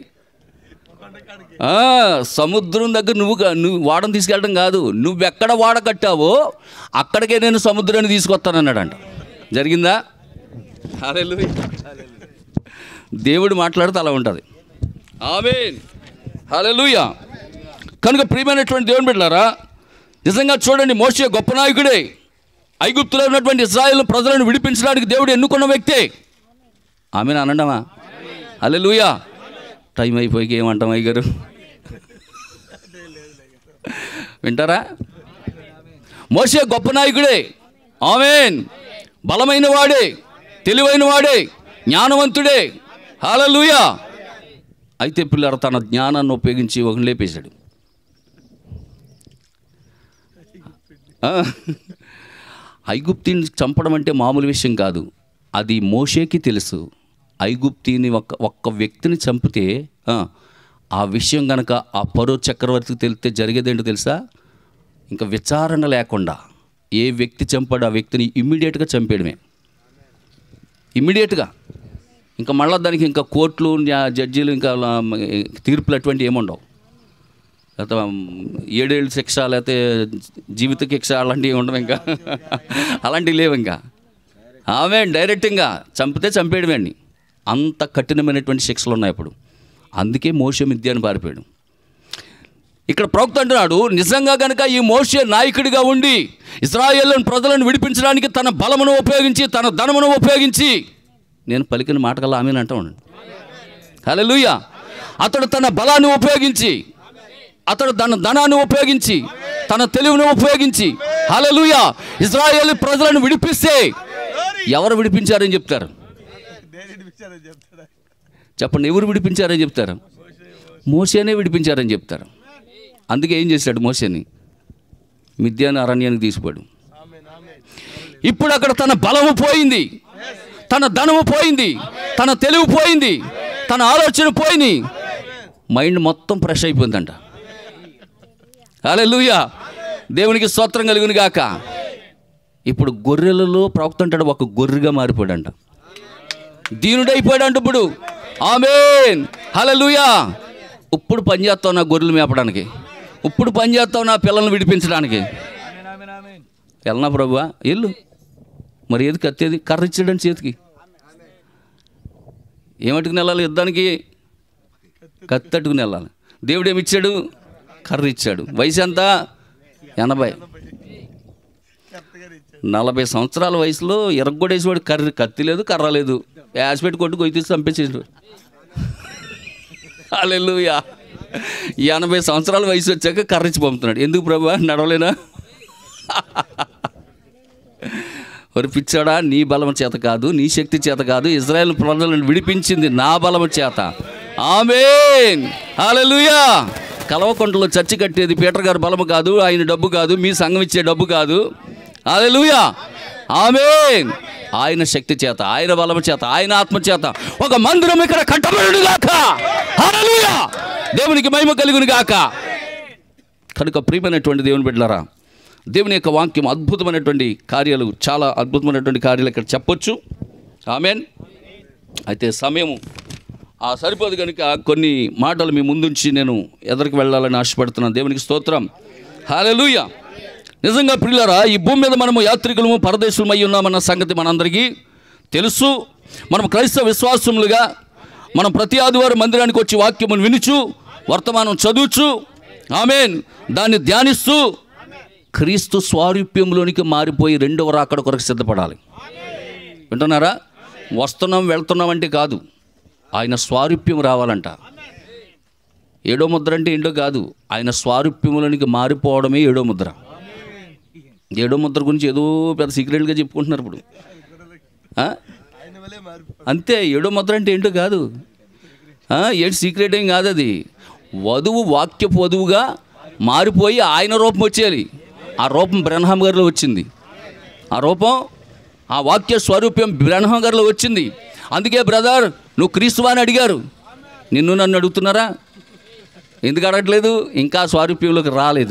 Speaker 2: సముద్రం దగ్గర నువ్వు వాడని తీసుకెళ్ళడం కాదు, నువ్వెక్కడ వాడ కట్టావో అక్కడికే నేను సముద్రాన్ని తీసుకొస్తానన్నాడంట. జరిగిందా? హల్లెలూయా. దేవుడు మాట్లాడితే అలా ఉంటుంది. ఆమేన్, హల్లెలూయా. కనుక ప్రియమైనటువంటి దేవుని బిడ్డలారా, నిజంగా చూడండి, మోషే గొప్ప నాయకుడే. ఐగుప్తులో ఉన్నటువంటి ఇశ్రాయేలు ప్రజలను విడిపించడానికి దేవుడు ఎన్నుకున్న వ్యక్తే. ఆమేన్ అనండమా? హల్లెలూయా. టైం అయిపోయి ఏమంటాం అయ్యగారు? వింటారా? మోషే గొప్ప నాయకుడే. ఆమేన్. బలమైన వాడే, తెలివైన వాడే, జ్ఞానవంతుడే. హల్లెలూయా. అయితే పిల్లలు తన జ్ఞానాన్ని ఉపయోగించి ఒకని లేపేశాడు. ఐగుప్తిని చంపడం అంటే మామూలు విషయం కాదు. అది మోషేకి తెలుసు. ఐగుప్తిని ఒక్క వ్యక్తిని చంపితే ఆ విషయం కనుక ఆ ఫరో చక్రవర్తికి తెలిస్తే జరిగేదేంటో తెలుసా? ఇంకా విచారణ లేకుండా ఏ వ్యక్తి చంపాడు ఆ వ్యక్తిని ఇమ్మీడియట్గా చంపేయడమే. ఇమ్మీడియట్గా. ఇంకా మళ్ళీ దానికి ఇంకా కోర్టులు జడ్జీలు ఇంకా తీర్పులు అటువంటి ఏముండవు. లేకపోతే 7 ఏళ్ళ శిక్ష లేకపోతే జీవిత శిక్ష అలాంటివి ఉండవు. ఇంకా అలాంటివి లేవు. ఇంకా ఆమె డైరెక్ట్గా చంపితే చంపేయడమే అండి. అంత కఠినమైనటువంటి శిక్షలు ఉన్నాయి ఇప్పుడు. అందుకే మోషే మిద్యాన్ని పారిపోయాడు. ఇక్కడ ప్రవక్త అంటున్నాడు, నిజంగా కనుక ఈ మోషే నాయకుడిగా ఉండి ఇశ్రాయేలు ప్రజలను విడిపించడానికి తన బలమును ఉపయోగించి తన ధనమును ఉపయోగించి, నేను పలికిన మాట కల్లా ఆమెను అంటా ఉన్నాడు. హల్లెలూయా. అతడు తన బలాన్ని ఉపయోగించి, అతడు తన ధనాన్ని ఉపయోగించి, తన తెలివిని ఉపయోగించి, హల్లెలూయా, ఇశ్రాయేలు ప్రజలను విడిపిస్తే ఎవరు విడిపించారని చెప్తారు? చెప్పండి, ఎవరు విడిపించారని చెప్తారు? మోషేనే విడిపించారని చెప్తారు. అందుకే ఏం చేశాడు? మోషేని మిద్యాను అరణ్యానికి తీసిపోయాడు. ఇప్పుడు అక్కడ తన బలము పోయింది, తన ధనము పోయింది, తన తెలివి పోయింది, తన ఆలోచన పోయింది, మైండ్ మొత్తం ఫ్రెష్ అయిపోయిందంట. హల్లెలూయా. దేవునికి స్తోత్రం కలుగును గాక. ఇప్పుడు గొర్రెలలో ప్రవక్త అంటాడు ఒక గొర్రెగా మారిపోయాడంట. దీనుడైపోయాడంట ఇప్పుడు. ఆమేన్, హల్లెలూయా. ఇప్పుడు పని చేస్తావు నా గొర్రెలు మేపడానికి, ఇప్పుడు పని చేస్తావు నా పిల్లల్ని విడిపించడానికి. వెళ్ళనా ప్రభువా? వెళ్ళు. మరి ఏది కత్తేది? కర్ర ఇచ్చాడని చేతికి. ఏమట్టుకుని వెళ్ళాలి యుద్ధానికి? కత్తి అట్టుకుని వెళ్ళాలి. దేవుడు ఏమిచ్చాడు? కర్ర ఇచ్చాడు. వయసు ఎంత? 80. 40 సంవత్సరాల వయసులో ఇరగ్గొడేసేవాడు. కత్తి లేదు, కర్ర లేదు. యాసిపెట్టి కొట్టు గొయ్యి తీసి చంపేసేసాడు. హల్లెలూయా. 80 సంవత్సరాల వయసు వచ్చాక కర్రించి పంపుతున్నాడు. ఎందుకు ప్రభు నడవలేనా? మరి పిచ్చాడా, నీ బలం చేత కాదు, నీ శక్తి చేత కాదు, ఇజ్రాయేల్ ప్రజలను విడిపించింది నా బలం చేత. ఆమేన్, హల్లెలూయా. కలవకొండలో చర్చి కట్టేది పీటర్ గారి బలము కాదు, ఆయన డబ్బు కాదు, మీ సంఘం ఇచ్చే డబ్బు కాదు. హల్లెలూయా, ఆమేన్. ఆయన శక్తి చేత, ఆయన బలము చేత, ఆయన ఆత్మ చేత ఒక మందిరం ఇక్కడ కట్టబడును గాక. హల్లెలూయా, దేవునికి మహిమ కలుగును గాక. కనుక ప్రియమైనటువంటి దేవుని బిడ్డలారా, దేవుని యొక్క వాక్యం అద్భుతమైనటువంటి కార్యాలు, చాలా అద్భుతమైనటువంటి కార్యాలు ఇక్కడ చెప్పొచ్చు. ఆమేన్. అయితే సమయము సరిపోదు కనుక కొన్ని మాటలు మీ ముందుంచి నేను ఎదరికి వెళ్ళాలని ఆశపడుతున్నాను. దేవునికి స్తోత్రం, హల్లెలూయా. నిజంగా ప్రియులారా, ఈ భూమి మీద మనము యాత్రికులము, పరదేశులమై ఉన్నామన్న సంగతి మనందరికీ తెలుసు. మనం క్రైస్తవ విశ్వాసములుగా మనం ప్రతి ఆదివారం మందిరానికి వచ్చి వాక్యమును వినుచు, వర్తమానం చదువుచు, ఆమేన్, దాన్ని ధ్యానిస్తూ క్రీస్తు స్వారూప్యంలోనికి మారిపోయి రెండవ రాకడ కొరకు సిద్ధపడాలి. వింటున్నారా? వస్తున్నాం వెళ్తున్నాం అంటే కాదు, ఆయన స్వారూప్యం రావాలంట. 7వ ముద్ర అంటే ఏంటో కాదు, ఆయన స్వారూప్యంలోనికి మారిపోవడమే 7వ ముద్ర. 7వ ముద్ర గురించి ఏదో పెద్ద సీక్రెట్గా చెప్పుకుంటున్నారు ఇప్పుడు. అంతే, 7వ ముద్ర అంటే ఏంటో కాదు, ఏంటి సీక్రెట్ ఏం కాదు. అది వధువు వాక్యపు వధువుగా మారిపోయి ఆయన రూపం వచ్చేయాలి. ఆ రూపం బ్రహ్మం గారిలో వచ్చింది. ఆ రూపం, ఆ వాక్య స్వరూప్యం బ్రహ్మం గారిలో వచ్చింది. అందుకే బ్రదర్ నువ్వు క్రీస్తువా అని అడిగారు. నిన్ను నన్ను అడుగుతున్నారా? ఎందుకు అడగట్లేదు? ఇంకా స్వారూప్యంలోకి రాలేదు.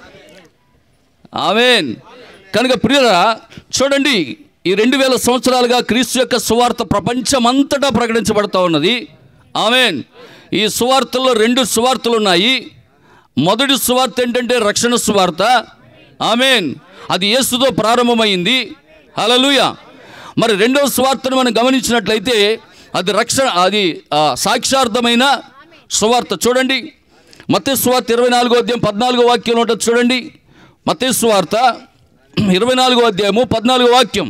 Speaker 2: ఆమేన్. కనుక ప్రియులారా, చూడండి, ఈ 2000 సంవత్సరాలుగా క్రీస్తు యొక్క సువార్త ప్రపంచమంతటా ప్రకటించబడుతూ ఉన్నది. ఆమేన్. ఈ సువార్తల్లో 2 సువార్తలు ఉన్నాయి. మొదటి సువార్త ఏంటంటే రక్షణ సువార్త. ఆమేన్. అది యేసుతో ప్రారంభమైంది. హల్లెలూయా. మరి రెండవ సువార్తను మనం గమనించినట్లయితే అది అది సాక్షార్థమైన సువార్త. చూడండి, మత్తయి సువార్త 24వ అధ్యాయం 14వ వాక్యం ఉంటుంది. చూడండి, మత్తయి సువార్త 24వ అధ్యాయము 14వ వాక్యం.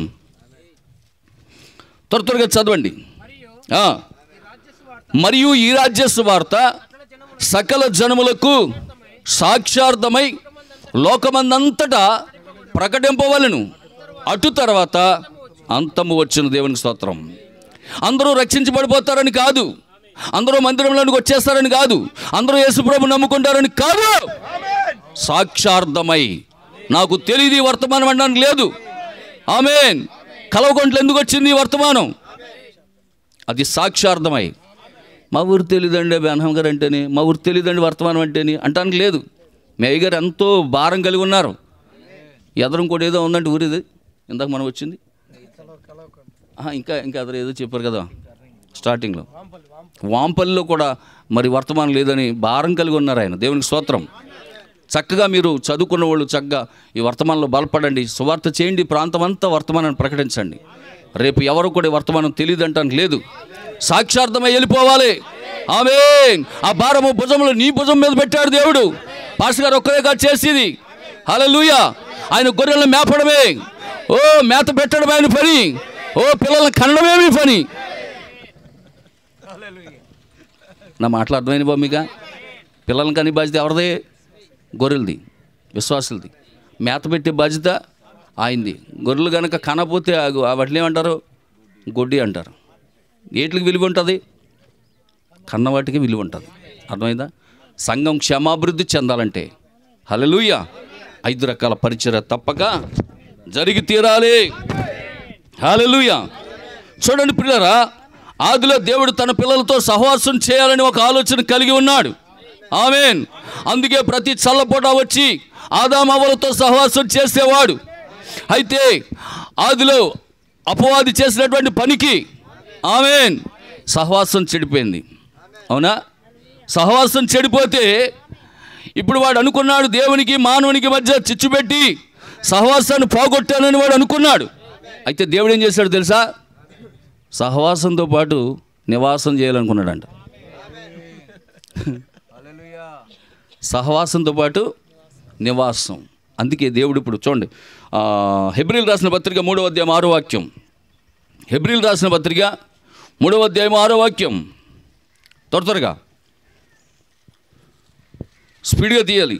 Speaker 2: త్వరగా చదవండి. మరియు ఈ రాజ్య సువార్త సకల జనములకు సాక్షార్థమై లోకమందంతటా ప్రకటింపవలెను. అటు తర్వాత అంతము వచ్చును. దేవునికి స్తోత్రం. అందరూ రక్షించబడిపోతారని కాదు, అందరూ మందిరంలోనికి వచ్చేస్తారని కాదు, అందరూ యేసుప్రభు నమ్ముకుంటారని కాదు. సాక్షార్థమై, నాకు తెలియదు ఈ వర్తమానం అనడానికి లేదు. ఆమేన్. కలవకొండలు ఎందుకు వచ్చింది ఈ వర్తమానం? అది సాక్షార్థమై. మా ఊరు తెలియదండి బెన్హం గారు అంటేని, మా ఊరు తెలియదండి వర్తమానం అంటేని అంటానికి లేదు. మీ అయ్యగారు ఎంతో భారం కలిగి ఉన్నారు. ఎదరం కూడా ఏదో ఉందంటే ఊరిది ఇందాక మనం వచ్చింది. ఇంకా అదర్ ఏదో చెప్పారు కదా స్టార్టింగ్లో. వాంపల్లిలో కూడా మరి వర్తమానం లేదని భారం కలిగి ఉన్నారు ఆయన. దేవునికి స్తోత్రం. చక్కగా మీరు చదువుకున్న వాళ్ళు చక్కగా ఈ వర్తమానంలో బలపడండి, సువార్త చేయండి, ప్రాంతం అంతా వర్తమానాన్ని ప్రకటించండి. రేపు ఎవరు కూడా వర్తమానం తెలియదు అంటానికి లేదు. సాక్షార్థమై వెళ్ళిపోవాలి. ఆమేన్. ఆ భారము భుజంలో నీ భుజం మీద పెట్టాడు దేవుడు. పాస్టర్ గారు ఒక్కరే కాదు చేసేది. హల్లెలూయా. ఆయన గొర్రెలను మేపడమే, ఓ మేత పెట్టడమే ఆయన పని, ఓ పిల్లలను కనడమే మీ పని. నా మాటలు అర్థమైంది బాబు? పిల్లలను కని బాధ్యత ఎవరిది? గొర్రెలది, విశ్వాసులది. మేత పెట్టే బాధ్యత ఆయనది. గొర్రెలు కనుక కనపోతే వాటిని ఏమంటారు? గొడ్డి అంటారు. ఏట్లకి విలువ ఉంటుంది? కన్నవాటికి విలువ ఉంటుంది. అర్థమైందా? సంఘం క్షేమాభివృద్ధి చెందాలంటే హల్లెలూయా 5 రకాల పరిచర్య తప్పక జరిగి తీరాలి. హల్లెలూయా. చూడండి పిల్లరా, ఆదిలో దేవుడు తన పిల్లలతో సహవాసం చేయాలని ఒక ఆలోచన కలిగి ఉన్నాడు. ఆమేన్. అందుకే ప్రతి చల్లపూట వచ్చి ఆదాము అవ్వలతో సహవాసం చేసేవాడు. అయితే ఆదిలో అపవాది చేసినటువంటి పనికి ఆమేన్ సహవాసం చెడిపోయింది. అవునా? సహవాసం చెడిపోతే ఇప్పుడు వాడు అనుకున్నాడు దేవునికి మానవునికి మధ్య చిచ్చు పెట్టి సహవాసాన్ని పోగొట్టానని వాడు అనుకున్నాడు. అయితే దేవుడు ఏం చేశాడు తెలుసా? సహవాసంతో పాటు నివాసం చేయాలనుకున్నాడంట. సహవాసంతో పాటు నివాసం. అందుకే దేవుడు ఇప్పుడు చూడండి, హెబ్రీలు రాసిన పత్రిక 3వ అధ్యాయం 6వ వాక్యం. హెబ్రీలు రాసిన పత్రిక 3వ అధ్యాయం 6వ వాక్యం. త్వరగా స్పీడ్గా తీయాలి.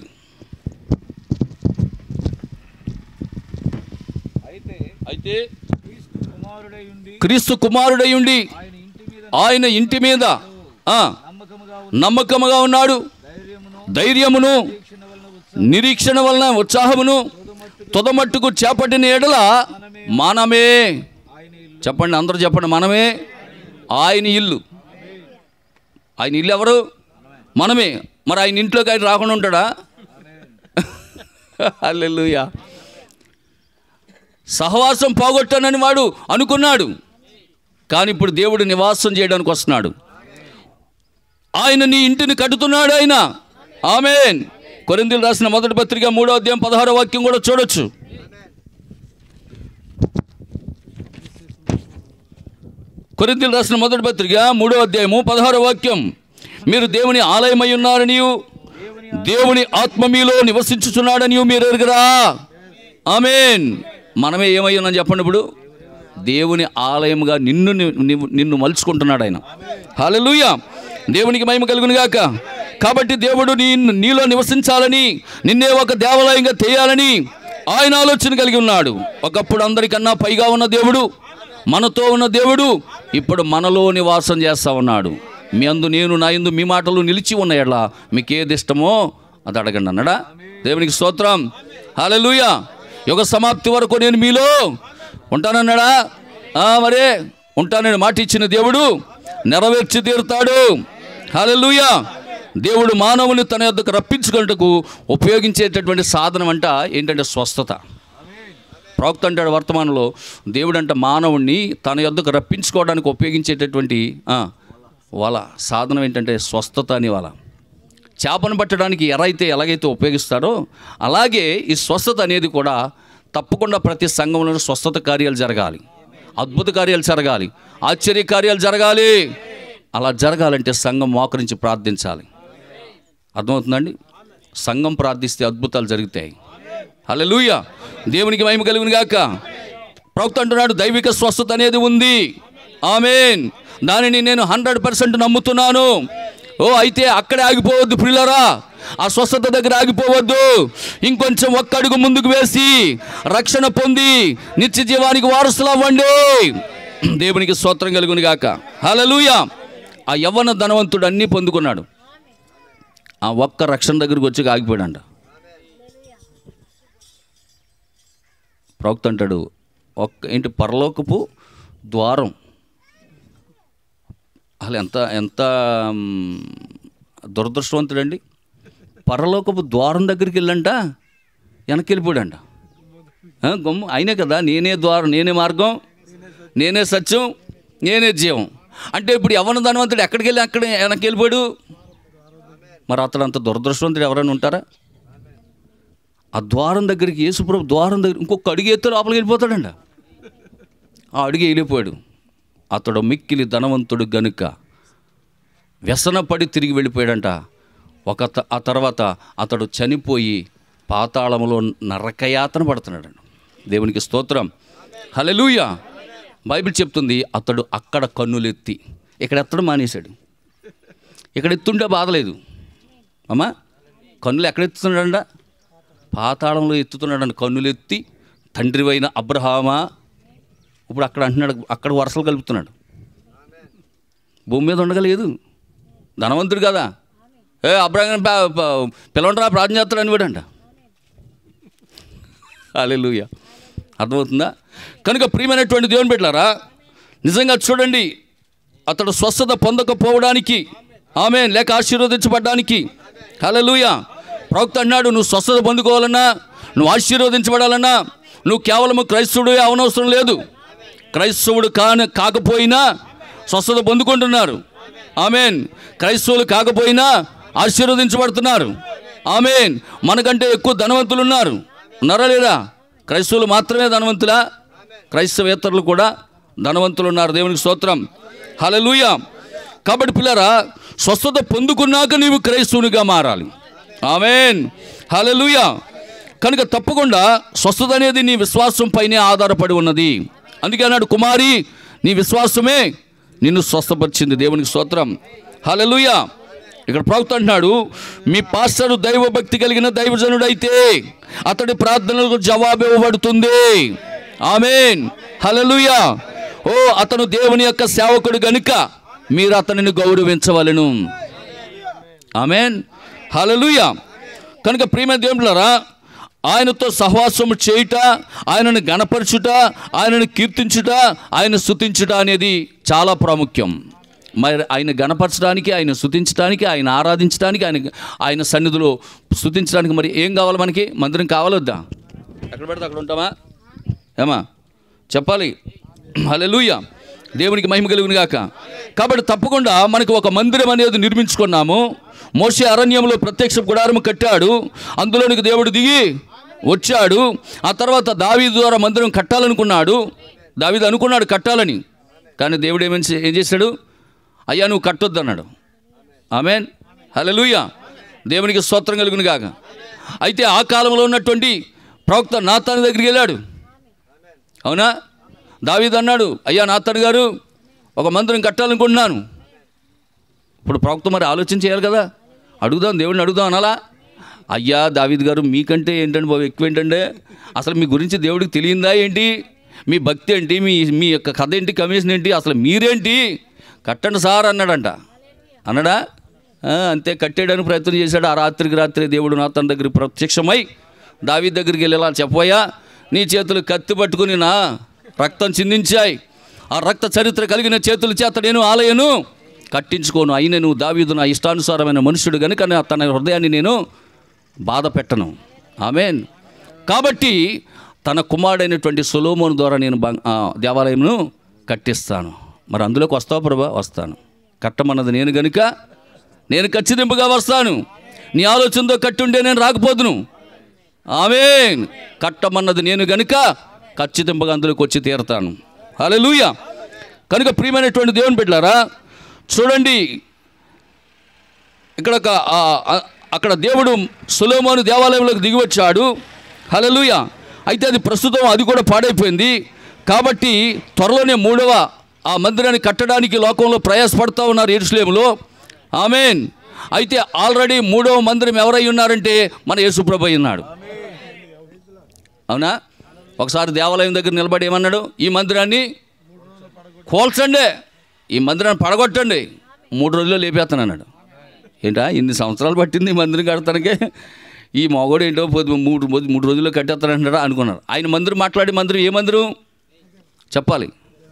Speaker 2: అయితే క్రీస్తు కుమారుడై ఉండి ఆయన ఇంటి మీద నమ్మకముగా ఉన్నాడు. ధైర్యమును నిరీక్షణ వలన ఉత్సాహమును తుదమట్టుకు చేపట్టిన ఎడల మనమే, చెప్పండి అందరూ చెప్పండి, మనమే ఆయన ఇల్లు. ఆయన ఇల్లు ఎవరు? మనమే. మరి ఆయన ఇంట్లోకి ఆయన రాకుండా ఉంటాడా? హల్లెలూయా. సహవాసం పోగొట్టానని వాడు అనుకున్నాడు, కానీ ఇప్పుడు దేవుడు నివాసం చేయడానికి వస్తున్నాడు. ఆయన నీ ఇంటిని కట్టుతున్నాడు ఆయన. ఆమేన్. కొరింథీయులు రాసిన మొదటి పత్రిక 3వ అధ్యాయం 16వ వాక్యం కూడా చూడొచ్చు. కొరింథీయులు రాసిన మొదటి పత్రిక 3వ అధ్యాయము 16వ వాక్యం, మీరు దేవుని ఆలయమై ఉన్నారనియు దేవుని ఆత్మ మీలో నివసించుచున్నాడనియు మీరు ఎరుగరా. ఆమేన్. మనమే ఏమై ఉన్నాం చెప్పండి? ఇప్పుడు దేవుని ఆలయముగా నిన్ను మలుచుకుంటున్నాడు ఆయన. హల్లెలూయా. దేవునికి మహిమ కలుగును గాక. కాబట్టి దేవుడు నీలో నివసించాలని, నిన్నే ఒక దేవాలయంగా చేయాలని ఆయన ఆలోచన కలిగి ఉన్నాడు. ఒకప్పుడు అందరికన్నా పైగా ఉన్న దేవుడు, మనతో ఉన్న దేవుడు ఇప్పుడు మనలో నివాసం చేస్తూ ఉన్నాడు. మీ అందు నేను, నా యందు మీ మాటలు నిలిచి ఉన్న ఎడల మీకు ఏది ఇష్టమో అది అడగండి అన్నాడా. దేవునికి స్తోత్రం. హల్లెలూయా. యుగ సమాప్తి వరకు నేను మీలో ఉంటానన్నాడా? మరే ఉంటానని మాట ఇచ్చిన దేవుడు నెరవేర్చి తీరుతాడు. హల్లెలూయా. దేవుడు మానవుని తన యొద్దకు రప్పించుకున్నట్టుకు ఉపయోగించేటటువంటి సాధనం అంట ఏంటంటే స్వస్థత. ప్రవక్త అంటాడు వర్తమానంలో, దేవుడు అంట మానవుణ్ణి తన యొద్దకు రప్పించుకోవడానికి ఉపయోగించేటటువంటి వల సాధనం ఏంటంటే స్వస్థత అని వల. చేపను పట్టడానికి ఎలాగైతే ఉపయోగిస్తాడో అలాగే ఈ స్వస్థత అనేది కూడా తప్పకుండా ప్రతి సంఘంలో స్వస్థత కార్యాలు జరగాలి, అద్భుత కార్యాలు జరగాలి, ఆశ్చర్య కార్యాలు జరగాలి. అలా జరగాలంటే సంఘం మోకరించి ప్రార్థించాలి. అర్థమవుతుందండి? సంఘం ప్రార్థిస్తే అద్భుతాలు జరుగుతాయి. హల్లెలూయా. దేవునికి మహిమ కలుగును గాక. ప్రవక్త అంటున్నాడు దైవిక స్వస్థత అనేది ఉంది. ఆమేన్. దానిని నేను 100% నమ్ముతున్నాను. అయితే అక్కడే ఆగిపోవద్దు ప్రియులారా. ఆ స్వస్థత దగ్గర ఆగిపోవద్దు. ఇంకొంచెం ఒక్క అడుగు ముందుకు వేసి రక్షణ పొంది నిత్య జీవానికి వారసులు అవ్వండి. దేవునికి స్తోత్రం కలుగును గాక. హల్లెలూయా. ఆ యవ్వన ధనవంతుడు అన్నీ పొందుకున్నాడు, ఆ ఒక్క రక్షణ దగ్గరికి వచ్చి ఆగిపోయాడంట. ప్రవక్త అంటాడు ఏంటి పరలోకపు ద్వారం. అసలు ఎంత దురదృష్టవంతుడండి. పరలోకపు ద్వారం దగ్గరికి వెళ్ళంట వెనక్కి వెళ్ళిపోయాడంట. గమ్ము అయినే కదా, నేనే ద్వారం, నేనే మార్గం, నేనే సత్యం, నేనే జీవం. అంటే ఇప్పుడు యవ్వన ధనవంతుడు ఎక్కడికి వెళ్ళి అక్కడ వెనక్కి వెళ్ళిపోయాడు. మరి అతడు అంత దురదృష్టవంతుడు ఎవరైనా ఉంటారా? ఆ ద్వారం దగ్గరికి, యేసుప్రభు ద్వారం దగ్గర ఇంకొక అడుగు ఎత్తే లోపలికి వెళ్ళిపోతాడంట. ఆ అడుగు వెళ్ళిపోయాడు. అతడు మిక్కిలి ధనవంతుడు గనుక వ్యసనపడి తిరిగి వెళ్ళిపోయాడంట. ఆ తర్వాత అతడు చనిపోయి పాతాళములో నరకయాతన పడుతున్నాడంట. దేవునికి స్తోత్రం. హల్లెలూయా. బైబిల్ చెప్తుంది అతడు అక్కడ కన్నులెత్తి, ఇక్కడ ఎత్తడం మానేశాడు. ఇక్కడ ఎత్తుంటే బాధలేదు అమ్మా. కన్నులు ఎక్కడ ఎత్తుతున్నాడంట? పాతాళంలో ఎత్తుతున్నాడంట. కన్నులెత్తి తండ్రివైన అబ్రహామా, ఇప్పుడు అక్కడ అంటున్నాడు, అక్కడ వరుసలు కలుపుతున్నాడు. భూమి మీద ఉండగలేదు, ధనవంతుడు కదా. అబ్రహాం పిలవంటరా ప్రార్థన చేస్తాడు అనివాడంట. హల్లెలూయా. అర్థమవుతుందా? కనుక ప్రియమైనటువంటి దేవుని బిడ్డలారా, నిజంగా చూడండి, అతడు స్వస్థత పొందకపోవడానికి, ఆమేన్, లేక ఆశీర్వదించబడ్డానికి, హల్లెలూయా, ప్రవక్త అన్నాడు నువ్వు స్వస్థత పొందుకోవాలన్నా, నువ్వు ఆశీర్వదించబడాలన్నా నువ్వు కేవలము క్రైస్తవుడు అవనవసరం లేదు. క్రైస్తవుడు కాకపోయినా స్వస్థత పొందుకుంటున్నారు. ఆమేన్. క్రైస్తవులు కాకపోయినా ఆశీర్వదించబడుతున్నారు. ఆమేన్. మనకంటే ఎక్కువ ధనవంతులు ఉన్నారు, ఉన్నారా లేరా? క్రైస్తవులు మాత్రమే ధనవంతులా? క్రైస్తవేతరులు కూడా ధనవంతులు ఉన్నారు. దేవునికి స్తోత్రం. హల్లెలూయా. కాబట్టి పిల్లరా, స్వస్థత పొందుకున్నాక నీవు క్రైస్తవునిగా మారాలి. ఆమేన్. హల్లెలూయా. కనుక తప్పకుండా స్వస్థత అనేది నీ విశ్వాసం పైనే ఆధారపడి ఉన్నది. అందుకే అన్నాడు, కుమారి నీ విశ్వాసమే నిన్ను స్వస్థపరిచింది. దేవునికి స్తోత్రం. హల్లెలూయా. ఇక్కడ ప్రవక్త అంటున్నాడు, మీ పాస్టరు దైవభక్తి కలిగిన దైవజనుడైతే అతడి ప్రార్థనలకు జవాబు ఇవ్వబడుతుంది. ఆమేన్, హల్లెలూయా. ఓ, అతను దేవుని యొక్క సేవకుడు గనుక మీరు అతనిని గౌరవించవలెను. ఆమేన్, హల్లెలూయా. కనుక ప్రియమైన దేవులారా, ఆయనతో సహవాసము చేయుట, ఆయనను గణపరచుట, ఆయనను కీర్తించుట, ఆయన స్తుతించుట అనేది చాలా ప్రాముఖ్యం. మరి ఆయన గణపరచడానికి, ఆయన స్తుతించడానికి, ఆయన ఆరాధించడానికి, ఆయన సన్నిధిలో స్తుతించడానికి మరి ఏం కావాలి మనకి? మందిరం కావాలొద్దా? ఎక్కడ పెడితే అక్కడ ఉంటామా? ఏమా చెప్పాలి. హల్లెలూయా, దేవునికి మహిమ కలుగును గాక. కాబట్టి తప్పకుండా మనకు ఒక మందిరం అనేది నిర్మించుకున్నాము. మోషే అరణ్యంలో ప్రత్యక్ష గుడారం కట్టాడు, అందులోనికి దేవుడు దిగి వచ్చాడు. ఆ తర్వాత దావీదు ద్వారా మందిరం కట్టాలనుకున్నాడు. దావీదు అనుకున్నాడు కట్టాలని, కానీ దేవుడు ఏం చేశాడు? అయ్యా నువ్వు కట్టొద్దు అన్నాడు. ఆమేన్, హల్లెలూయా, దేవునికి స్తోత్రం కలుగును గాక. అయితే ఆ కాలంలో ఉన్నటువంటి ప్రవక్త నాతాను దగ్గరికి వెళ్ళాడు. అవునా? దావీదు అన్నాడు, అయ్యా నాతాను గారు, ఒక మందిరం కట్టాలనుకుంటున్నాను. ఇప్పుడు ప్రవక్త మరి ఆలోచన చేయాలి కదా, అడుగుదాం, దేవుడిని అడుగుదాం అనాలా? అయ్యా దావీదు గారు, మీకంటే ఏంటండి బాబు ఎక్కువ ఏంటంటే, అసలు మీ గురించి దేవుడికి తెలియందా ఏంటి? మీ భక్తి ఏంటి? మీ యొక్క కథ ఏంటి? కమిషన్ ఏంటి? అసలు మీరేంటి? కట్టండి సార్ అన్నాడంట. అన్నాడా? అంతే, కట్టేయడానికి ప్రయత్నం చేశాడు. ఆ రాత్రి దేవుడు నాతాను దగ్గర ప్రత్యక్షమై దావీదు దగ్గరికి వెళ్ళేలా, చెప్పయ్యా నీ చేతులు కత్తి పట్టుకుని నా రక్తం చిందించాయి, ఆ రక్త చరిత్ర కలిగిన చేతుల చేత నేను ఆలయను కట్టించుకోను. అయినా నువ్వు దావీదు నా ఇష్టానుసారమైన మనుషుడు కనుక తన హృదయాన్ని నేను బాధ పెట్టను. ఆమేన్. కాబట్టి తన కుమారుడైనటువంటి సొలొమోను ద్వారా నేను దేవాలయమును కట్టిస్తాను. మరి అందులోకి వస్తావు ప్రభా? వస్తాను. కట్టమన్నది నేను గనుక నేను ఖచ్చితంగా వస్తాను. నీ ఆలోచనతో కట్టుండే నేను రాకపోదును. ఆమేన్. కట్టమన్నది నేను గనుక ఖచ్చితంగా అందులోకి వచ్చి తీరతాను. హల్లెలూయా. కనుక ప్రియమైనటువంటి దేవుని బిడ్డలారా, చూడండి, ఇక్కడ అక్కడ దేవుడు సొలొమోను దేవాలయంలోకి దిగి వచ్చాడు. హల్లెలూయా. అయితే అది ప్రస్తుతం అది కూడా పాడైపోయింది. కాబట్టి త్వరలోనే మూడవ ఆ మందిరాన్ని కట్టడానికి లోకంలో ప్రయాసపడుతూ ఉన్నారు యెరూషలేములో. ఆమేన్. అయితే ఆల్రెడీ మూడవ మందిరం ఎవరై ఉన్నారంటే మన యేసుప్రభు అయి ఉన్నాడు. అవునా? ఒకసారి దేవాలయం దగ్గర నిలబడి ఏమన్నాడు? ఈ మందిరాన్ని కోల్చండి, ఈ మందిరాన్ని పడగొట్టండి, 3 రోజుల్లో లేపేస్తాను అన్నాడు. ఏంటా ఇన్ని సంవత్సరాలు పట్టింది ఈ మందిరం కడతానికే, ఈ మగోడు ఏంటో 3 రోజుల్లో కట్టేస్తానంటాడా అనుకున్నారు. ఆయన మందిరం మాట్లాడే మందిరం ఏ మందిరం చెప్పాలి?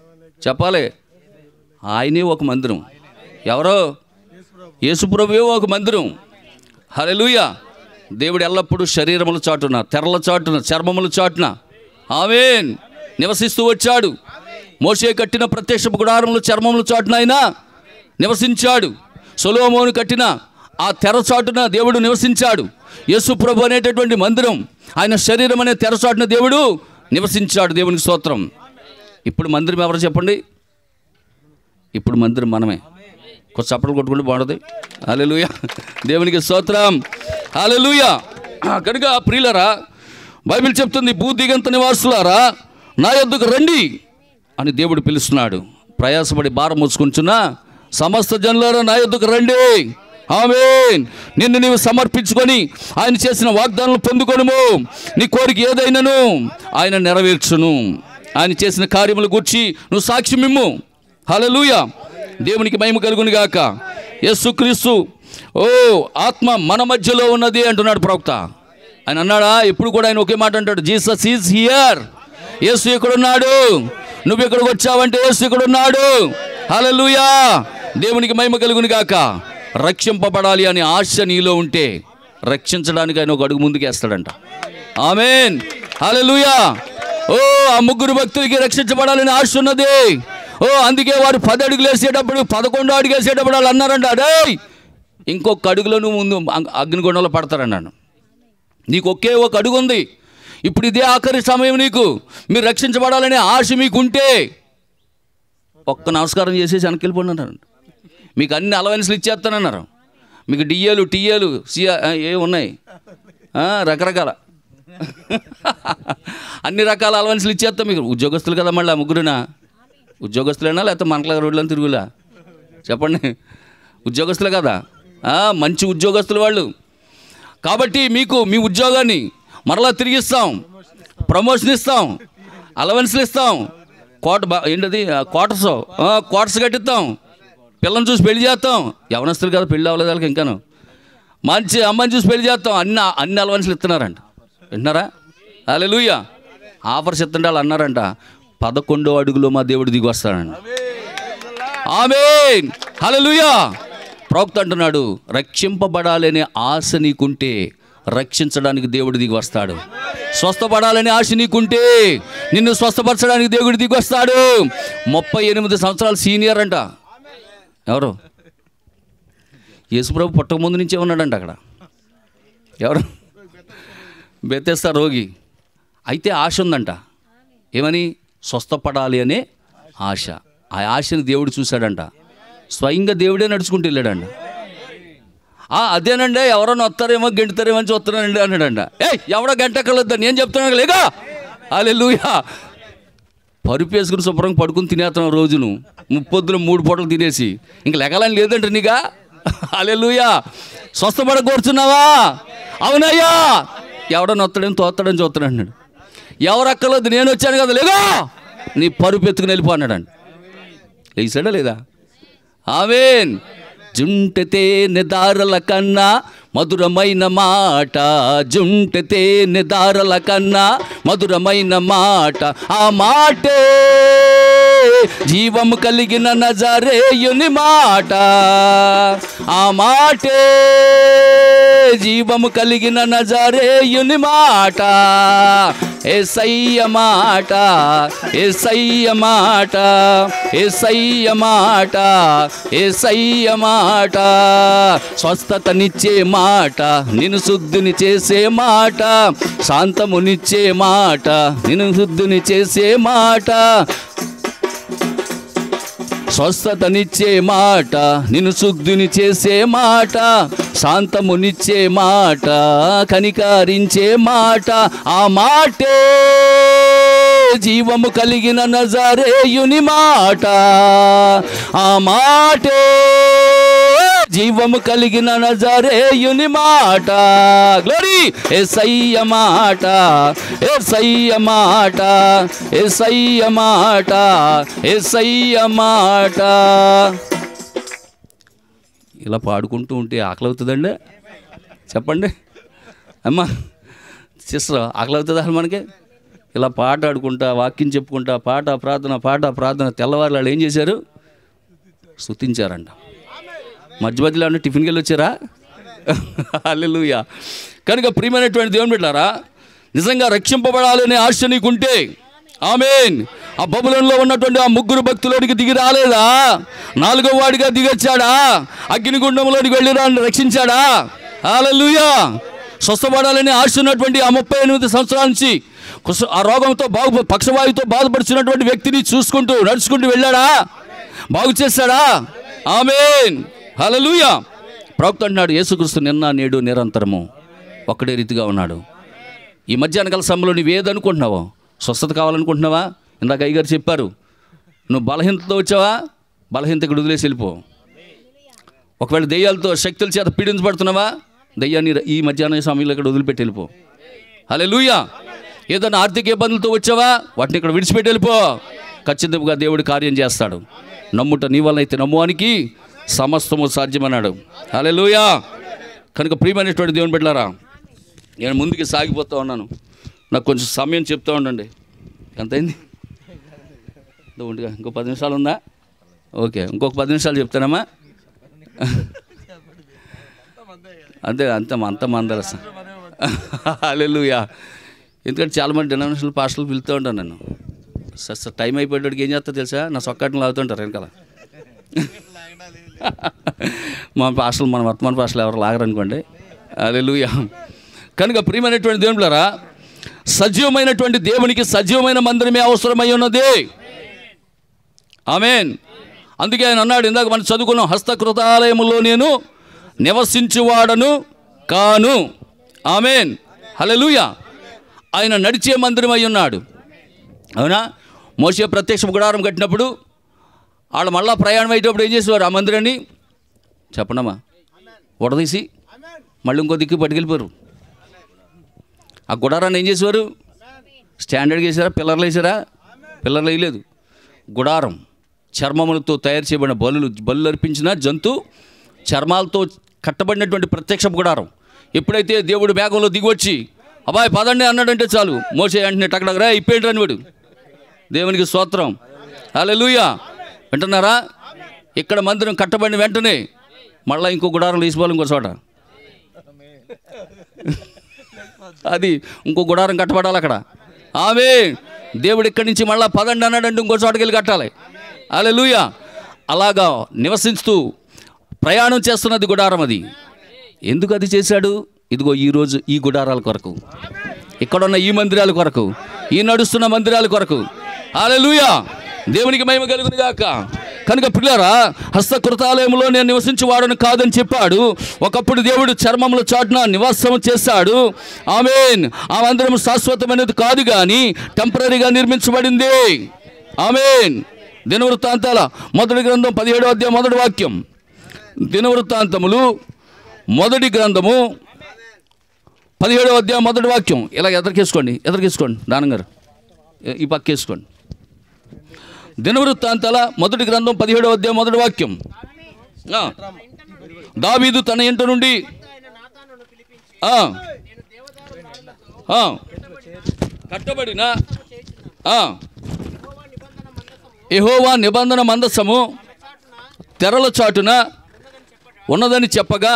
Speaker 2: ఆయనే ఒక మందిరం. ఎవరో? యేసుప్రభువే ఒక మందిరం. హల్లెలూయా. దేవుడు ఎల్లప్పుడూ శరీరముల చాటున, తెరల చాటున, చర్మముల చాటున ఆమేన్ నివసిస్తూ వచ్చాడు. మోషే కట్టిన ప్రత్యక్ష గుడారముల చర్మముల చాటున ఆయన నివసించాడు. సొలొమోను కట్టిన ఆ తెర చాటున దేవుడు నివసించాడు. యేసుప్రభు అనేటటువంటి మందిరం, ఆయన శరీరం అనే తెర చాటున దేవుడు నివసించాడు. దేవునికి స్తోత్రం. ఇప్పుడు మందిరం ఎవరు చెప్పండి? ఇప్పుడు మందిరం మనమే. కొంచెం చప్పట్లు కొట్టుకుంటే బాగుంటుంది. హల్లెలూయా, దేవునికి స్తోత్రం. హల్లెలూయా. కనుక ప్రియులారా, బైబిల్ చెప్తుంది, భూదిగంత నివాసులారా నా యొద్దకు రండి అని దేవుడు పిలుస్తున్నాడు. ప్రయాసపడి భారం మోసుకుంటున్న సమస్త జనులారా నా యొద్దకు రండి. ఆమేన్. నిన్ను నీవు సమర్పించుకొని ఆయన చేసిన వాగ్దానాలు పొందుకొనుము. నీ కోరిక ఏదైనాను ఆయన నెరవేర్చును. ఆయన చేసిన కార్యముల గురించి నువ్వు సాక్ష్యమిమ్ము. హల్లెలూయా. దేవునికి మహిమ కలుగును గాక. యేసుక్రీస్తు ఆత్మ మన మధ్యలో ఉన్నది అంటున్నాడు ప్రవక్త. ఆయన అన్నాడా? ఎప్పుడు కూడా ఆయన ఒకే మాట అంటాడు, జీసస్ ఈజ్ హియర్. యేసు ఎక్కడున్నాడు? నువ్వు ఎక్కడికి వచ్చావంటే యేసు ఎక్కడున్నాడు. హల్లెలూయా. దేవునికి మహిమ కలుగును గాక. రక్షింపబడాలి అనే ఆశ నీలో ఉంటే రక్షించడానికి ఆయన ఒక అడుగు ముందుకు వేస్తాడంట. ఆమేన్. హల్లెలూయా. ఆ 3 భక్తులకి రక్షించబడాలని ఆశ ఉన్నది. అందుకే వారు 10 అడుగులు వేసేటప్పుడు 11 అడుగు వేసేటప్పుడు వాళ్ళు అన్నారంట, అడే ఇంకొక అడుగులో నువ్వు ముందు అగ్నిగుండంలో పడతారన్నాను. నీకు ఒకే ఒక అడుగు ఉంది. ఇప్పుడు ఇదే ఆఖరి సమయం. నీకు మీరు రక్షించబడాలనే ఆశ మీకుంటే ఒక్క నమస్కారం చేసేసి వెనకెళ్ళిపోండి అన్నారు. మీకు అన్ని అలవెన్స్లు ఇచ్చేస్తానన్నారు. మీకు డిఏలు టీఏలు ఏ ఉన్నాయి, రకరకాల అన్ని రకాల అలవెన్స్లు ఇచ్చేస్తాం. మీకు ఉద్యోగస్తులు కదా, మళ్ళీ 3 ఉద్యోగస్తులేనా లేకపోతే మనకలా రోడ్లను తిరుగులా చెప్పండి? ఉద్యోగస్తులే కదా. మంచి ఉద్యోగస్తులు వాళ్ళు. కాబట్టి మీకు మీ ఉద్యోగాన్ని మరలా తిరిగిస్తాం, ప్రమోషన్ ఇస్తాం, అలవెన్స్లు ఇస్తాం, ఏంటది క్వార్టర్స్ కట్టిస్తాం, పిల్లని చూసి పెళ్లి చేస్తాం. యవనస్తులు కదా, పెళ్ళి అవ్వలేదు వాళ్ళకి ఇంకాను. మంచి అమ్మాయిని చూసి పెళ్లి చేస్తాం. అన్ని అలవెన్స్లు ఇస్తున్నారంట. వింటున్నారా? హల్లెలూయా. ఆఫర్స్ ఇస్తుంటే వాళ్ళు అన్నారంట, 11వ అడుగులో మా దేవుడు దిగి వస్తాడంట. ఆమేన్, హల్లెలూయా. ప్రవక్త అంటున్నాడు, రక్షింపబడాలనే ఆశ నీకుంటే రక్షించడానికి దేవుడు దిగి వస్తాడు. స్వస్థపడాలనే ఆశ నీకుంటే నిన్ను స్వస్థపరచడానికి దేవుడు దిగి వస్తాడు. 38 సంవత్సరాలు సీనియర్ అంట. ఎవరు? యేసుప్రభు పుట్టక ముందు నుంచే ఉన్నాడంట అక్కడ. ఎవరు? బెతెస్దా రోగి. అయితే ఆశ ఉందంట. ఏమని? స్వస్థపడాలి అనే ఆశ. ఆ ఆశని దేవుడు చూశాడంట. స్వయంగా దేవుడే నడుచుకుంటూ వెళ్ళాడంట. అదేనండి, ఎవరన్నా వస్తారేమో గెంటుతారేమో అని చూస్తున్నానండి అన్నాడంట. ఎవడో గంట కలొద్దా, నేను చెప్తున్నాను లేగా. హల్లెలూయా. పరుపు వేసుకుని శుభ్రంగా పడుకుని తినేస్తాం రోజును, 30 3 పూటలు తినేసి ఇంక లెగాలని లేదంట నీగా. హల్లెలూయా. స్వస్థపడ కోరుచున్నావా? అవునయ్యా. ఎవడన్నా వస్తాడేమో తోస్తాడని చూస్తాడు అన్నాడు. ఎవరు అక్కర్లేదు, నేను వచ్చాను కదా, లేగా నీ పరుపు ఎత్తుకుని వెళ్ళిపో అన్నాడండి. లేచాడా లేదా? ఆమేన్. జుంటెతే నిదారల కన్నా మధురమైన మాట, జుంటెతే నిదారల కన్నా మధురమైన మాట, ఆ మాటే జీవము కలిగిన నజరేయుని మాట, ఆ మాటే జీవము కలిగిన నజరేయుని మాట, యేసయ్య మాట, యేసయ్య మాట, యేసయ్య మాట, యేసయ్య మాట, స్వస్థతనిచ్చే మాట, నిన్ను శుద్ధిని చేసే మాట, శాంతమునిచ్చే మాట, నిన్ను శుద్ధిని చేసే మాట, స్వస్థతనిచ్చే మాట, నిన్ను శుద్ధిని చేసే మాట, శాంతమునిచ్చే మాట, కనికరించే మాట, ఆ మాటే జీవము కలిగిన నజరేయుని మాట, ఆ మాటే జీవము కలిగిన నజరేయుని మాట. గ్లోరీ. యేసయ్య మాట, యేసయ్య మాట, యేసయ్య మాట, యేసయ్య మాట. ఇలా పాడుకుంటూ ఉంటే ఆకలి అవుతుందండి? చెప్పండి అమ్మా సిస్టర్, ఆకలి అవుతుంది అసలు మనకి? ఇలా పాట ఆడుకుంటా, వాక్యం చెప్పుకుంటా, పాట ప్రార్థన తెల్లవారు వాళ్ళు ఏం చేశారు? స్తుతించారంట. మధ్య మధ్యలో ఏమన్నా టిఫిన్కి వెళ్ళి వచ్చారా? హల్లెలూయా. కనుక ప్రియమైనటువంటి దేవుని బిడ్డలారా, నిజంగా రక్షింపబడాలనే ఆశ నీకుంటే, ఆమేన్, ఆ బబులోనులో ఉన్నటువంటి ఆ 3 భక్తులోనికి దిగి రాలేదా? 4వ వాడిగా దిగొచ్చాడా? అగ్నిగుండంలోనికి వెళ్ళి రక్షించాడా? హల్లెలూయా. స్వస్థపడాలని ఆశ ఉన్నటువంటి ఆ 38 సంవత్సరాల నుంచి ఆ రోగంతో పక్షవాయువుతో బాధపడుతున్నటువంటి వ్యక్తిని చూసుకుంటూ నడుచుకుంటూ వెళ్ళాడా? బాగు చేశాడా? ఆమేన్, హల్లెలూయా. ప్రవక్త అంటున్నాడు, యేసుక్రీస్తు నిన్న నేడు నిరంతరము ఒక్కడే రీతిగా ఉన్నాడు. ఈ మధ్యాహ్న కాల సమయంలో నువ్వేదనుకుంటున్నావో, స్వస్థత కావాలనుకుంటున్నావా? ఇందాక అయ్యగారు చెప్పారు, నువ్వు బలహీనతతో వచ్చావా? బలహీనత ఇక్కడ వదిలేసి వెళ్ళిపో. ఒకవేళ దెయ్యాలతో శక్తుల చేత పీడించబడుతున్నావా? దెయ్యాన్ని ఈ మధ్యాహ్న సమయంలో ఇక్కడ వదిలిపెట్టి వెళ్ళిపో. హల్లెలూయా. ఏదైనా ఆర్థిక ఇబ్బందులతో వచ్చావా? వాటిని ఇక్కడ విడిచిపెట్టి వెళ్ళిపో. ఖచ్చితంగా దేవుడు కార్యం చేస్తాడు. నమ్ముట నీ వల్ల అయితే నమ్మువానికి సమస్తము సాధ్యమన్నాడు. హల్లెలూయా. కనుక ప్రియమైనటువంటి దేవుని బిడ్డలారా, నేను ముందుకు సాగిపోతూ ఉన్నాను. నాకు కొంచెం సమయం చెప్తూ ఉండండి. ఎంతైంది? ఇంకో 10 నిమిషాలు ఉందా? ఓకే, ఇంకొక 10 నిమిషాలు చెప్తానమ్మా. అంత మందరస. హల్లెలూయా. ఎందుకంటే చాలామంది డినామినేషనల్ పాస్టర్లు పిలుతూ ఉంటాను నేను. సార్ టైం అయిపోయేటికి ఏం చేస్తా తెలుసా? నా సొక్కటిని లాగుతుంటారు వెనకాల. మన పాస్టర్లు, మన వర్తమాన పాస్టర్లు ఎవరు లాగరనుకోండి. హల్లెలూయా. కనుక ప్రియమైనటువంటి దేవునిలారా, సజీవమైనటువంటి దేవునికి సజీవమైన మందిరమే అవసరమై ఉన్నది. ఆమేన్. అందుకే ఆయన అన్నాడు, ఇందాక మనం చదువుకున్నాం, హస్తకృతాలయములో నేను నివసించువాడను కాను. ఆమేన్, హల్లెలూయా. ఆయన నడిచే మందిరం అయి ఉన్నాడు. అవునా? మోషే ప్రత్యక్ష గుడారం కట్టినప్పుడు వాళ్ళు మళ్ళా ప్రయాణం అయ్యేటప్పుడు ఏం చేసేవారు? ఆ మందిరాన్ని చెప్పండమ్మా, ఉడదీసి మళ్ళీ ఇంకో దిక్కు పట్టుకెళ్ళిపోయారు. ఆ గుడారాన్ని ఏం చేసేవారు? స్టాండర్డ్గా వేసారా? పిల్లర్లు వేసారా? పిల్లర్లు వేయలేదు. గుడారం చర్మములతో తయారు చేయబడిన బలు అర్పించిన జంతు చర్మాలతో కట్టబడినటువంటి ప్రత్యక్ష గుడారం. ఎప్పుడైతే దేవుడు మేఘంలో దిగివచ్చి అబ్బాయి పదండి అన్నాడంటే చాలు, మోసే వెంటనే టకటకరా ఇప్పేంటి రానివాడు. దేవునికి స్తోత్రం, హల్లెలూయా. వింటున్నారా? ఇక్కడ మందిరం కట్టబడిన వెంటనే మళ్ళీ ఇంకో గుడారం లేచిపోవాలి ఇంకో చోట. అది ఇంకో గుడారం కట్టబడాలి అక్కడ. దేవుడు ఇక్కడి నుంచి మళ్ళీ పదండి అన్నాడంటే ఇంకో చోటకి వెళ్ళి కట్టాలి. హల్లెలూయా. అలాగా నివసిస్తూ ప్రయాణం చేస్తున్నది గుడారం. అది ఎందుకు అది చేశాడు? ఇదిగో ఈరోజు ఈ గుడారాల కొరకు, ఇక్కడున్న ఈ మందిరాల కొరకు, ఈ నడుస్తున్న మందిరాల కొరకు. హల్లెలూయా. దేవునికి మహిమ కలుగును గాక. కనుక పిల్లరా, హస్తకృతాలయంలో నేను నివసించేవాడని కాదని చెప్పాడు. ఒకప్పుడు దేవుడు చర్మముల చాటున నివాసం చేశాడు. ఆమేన్. ఆ మందిరం శాశ్వతమైనది కాదు కానీ టెంపరీగా నిర్మించబడింది. ఆమేన్. దినవృత్తాంతాల మొదటి గ్రంథం 17వ అధ్యాయం మొదటి వాక్యం. దినవృత్తాంతములు మొదటి గ్రంథము 17వ అధ్యాయం మొదటి వాక్యం. ఇలా ఎదరికేసుకోండి నాన్నగారు, ఈ పక్కేసుకోండి. దినవృత్తాంతాల మొదటి గ్రంథం 17వ అధ్యాయం మొదటి వాక్యం. దావీదు తన ఇంట నుండి కట్టబడిన యెహోవా నిబంధన మందసము తెరల చాటున ఉన్నదని చెప్పగా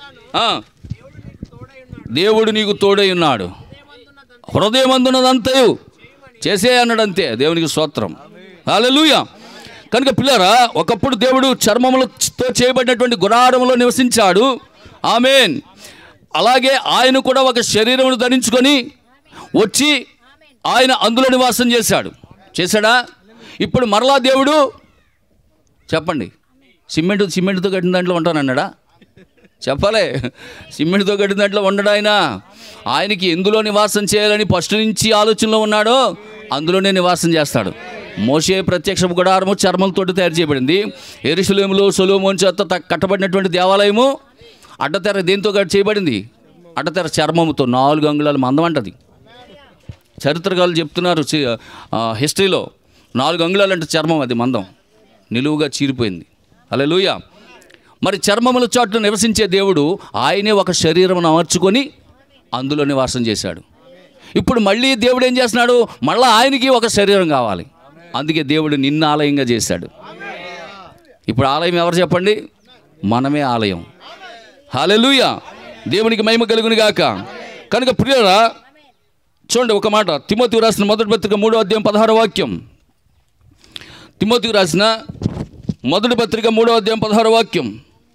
Speaker 2: దేవుడు నీకు తోడై ఉన్నాడు, హృదయమందున్నదంతయు చేసే అన్నాడంతే. దేవునికి స్తోత్రం, హల్లెలూయా. కనుక పిల్లరా, ఒకప్పుడు దేవుడు చర్మములతో చేయబడినటువంటి గుడారములో నివసించాడు. ఆమేన్. అలాగే ఆయన కూడా ఒక శరీరమును ధరించుకొని వచ్చి ఆయన అందులో నివాసం చేశాడా? ఇప్పుడు మరలా దేవుడు చెప్పండి, సిమెంట్తో కట్టిన దాంట్లో ఉంటానన్నాడా? చెప్పలే. సిమెంట్తో కట్టిన దాంట్లో ఉండడు ఆయనకి ఎందులో నివాసం చేయాలని ఫస్ట్ నుంచి ఆలోచనలో ఉన్నాడో అందులోనే నివాసం చేస్తాడు. మోషే ప్రత్యక్ష గుడారము చర్మలతో తయారు చేయబడింది. యెరూషలేములో సొలొమోను చేత కట్టబడినటువంటి దేవాలయము అడ్డతెర దేంతో చేయబడింది? అడ్డతెర చర్మముతో 4 అంగుళాల మందం అంటది. చరిత్రకారులు చెప్తున్నారు, హిస్టరీలో 4 అంగుళాలు అంటే చర్మం, అది మందం నిలువుగా చీరిపోయింది. హల్లెలూయా. మరి చర్మముల చాటున నివసించే దేవుడు ఆయనే ఒక శరీరం అమర్చుకొని అందులో నివాసం చేశాడు. ఇప్పుడు మళ్ళీ దేవుడు ఏం చేస్తున్నాడు? మళ్ళీ ఆయనకి ఒక శరీరం కావాలి. అందుకే దేవుడు నిన్ను ఆలయంగా చేశాడు. ఇప్పుడు ఆలయం ఎవరు చెప్పండి? మనమే ఆలయం. హల్లెలూయా. దేవునికి మహిమ కలుగును గాక. కనుక ప్రియులారా, చూడండి ఒక మాట. తిమోతికి రాసిన మొదటి పత్రిక 3వ అధ్యాయం 16వ వాక్యం. తిమోతికి రాసిన మొదటి పత్రిక 3వ అధ్యాయం 16వ వాక్యం.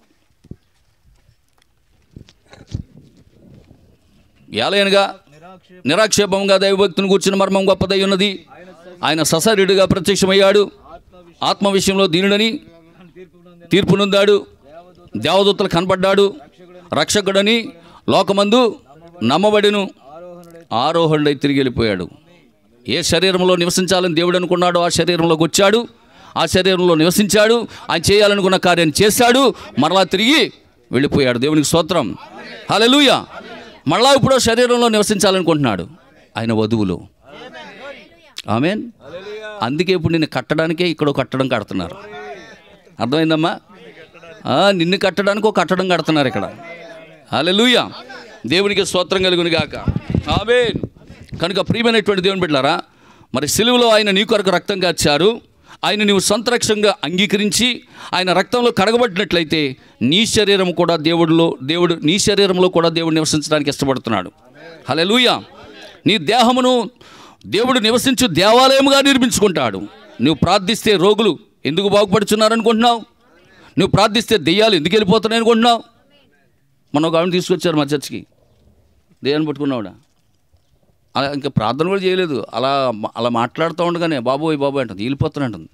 Speaker 2: ఏలయనగా నిరాక్షేపంగా దైవభక్తిని కూర్చుని మర్మం గొప్పదై ఉన్నది. ఆయన సశరీరుడిగా ప్రత్యక్షమయ్యాడు. ఆత్మ విషయంలో దీనుడని తీర్పు నొందాడు. దేవదూతలు కనపడ్డాడు. రక్షకుడని లోకమందు నమ్మబడిను. ఆరోహణుడై తిరిగి వెళ్ళిపోయాడు. ఏ శరీరంలో నివసించాలని దేవుడు అనుకున్నాడో ఆ శరీరంలోకి వచ్చాడు. ఆ శరీరంలో నివసించాడు. ఆయన చేయాలనుకున్న కార్యాన్ని చేశాడు. మరలా తిరిగి వెళ్ళిపోయాడు. దేవునికి స్తోత్రం, హల్లెలూయా. మళ్ళా ఇప్పుడు శరీరంలో నివసించాలనుకుంటున్నాడు ఆయన వధువులో. ఆమేన్. అందుకే ఇప్పుడు నిన్ను కట్టడానికే ఇక్కడ కట్టడం కడుతున్నారు. అర్థమైందమ్మా? నిన్ను కట్టడానికి ఒక కట్టడం కడుతున్నారు ఇక్కడ. హల్లెలూయా. దేవునికి స్తోత్రం కలుగును గాక. ఆమేన్. కనుక ప్రియమైనటువంటి దేవుని బిడ్డలారా, మరి సిలువలో ఆయన నీ కొరకు రక్తం కార్చారు. ఆయన నీవు సంతరక్షంగా అంగీకరించి ఆయన రక్తంలో కడగబడినట్లయితే నీ శరీరం కూడా నీ శరీరంలో కూడా దేవుడు నివసించడానికి ఇష్టపడుతున్నాడు. హల్లెలూయా. నీ దేహమును దేవుడు నివసించు దేవాలయముగా నిర్మించుకుంటాడు. నువ్వు ప్రార్థిస్తే రోగులు ఎందుకు బాగుపడుచున్నారనుకుంటున్నావు? నువ్వు ప్రార్థిస్తే దెయ్యాలు ఎందుకు వెళ్ళిపోతున్నాయి అనుకుంటున్నావు? మన ఒక ఆవిడని తీసుకొచ్చారు మా చర్చికి, దెయ్యాన్ని పట్టుకున్నావుడా. అలా ఇంకా ప్రార్థన కూడా చేయలేదు, అలా మాట్లాడుతూ ఉండగానే బాబోయ్ అంటుంది, వెళ్ళిపోతానంటుంది.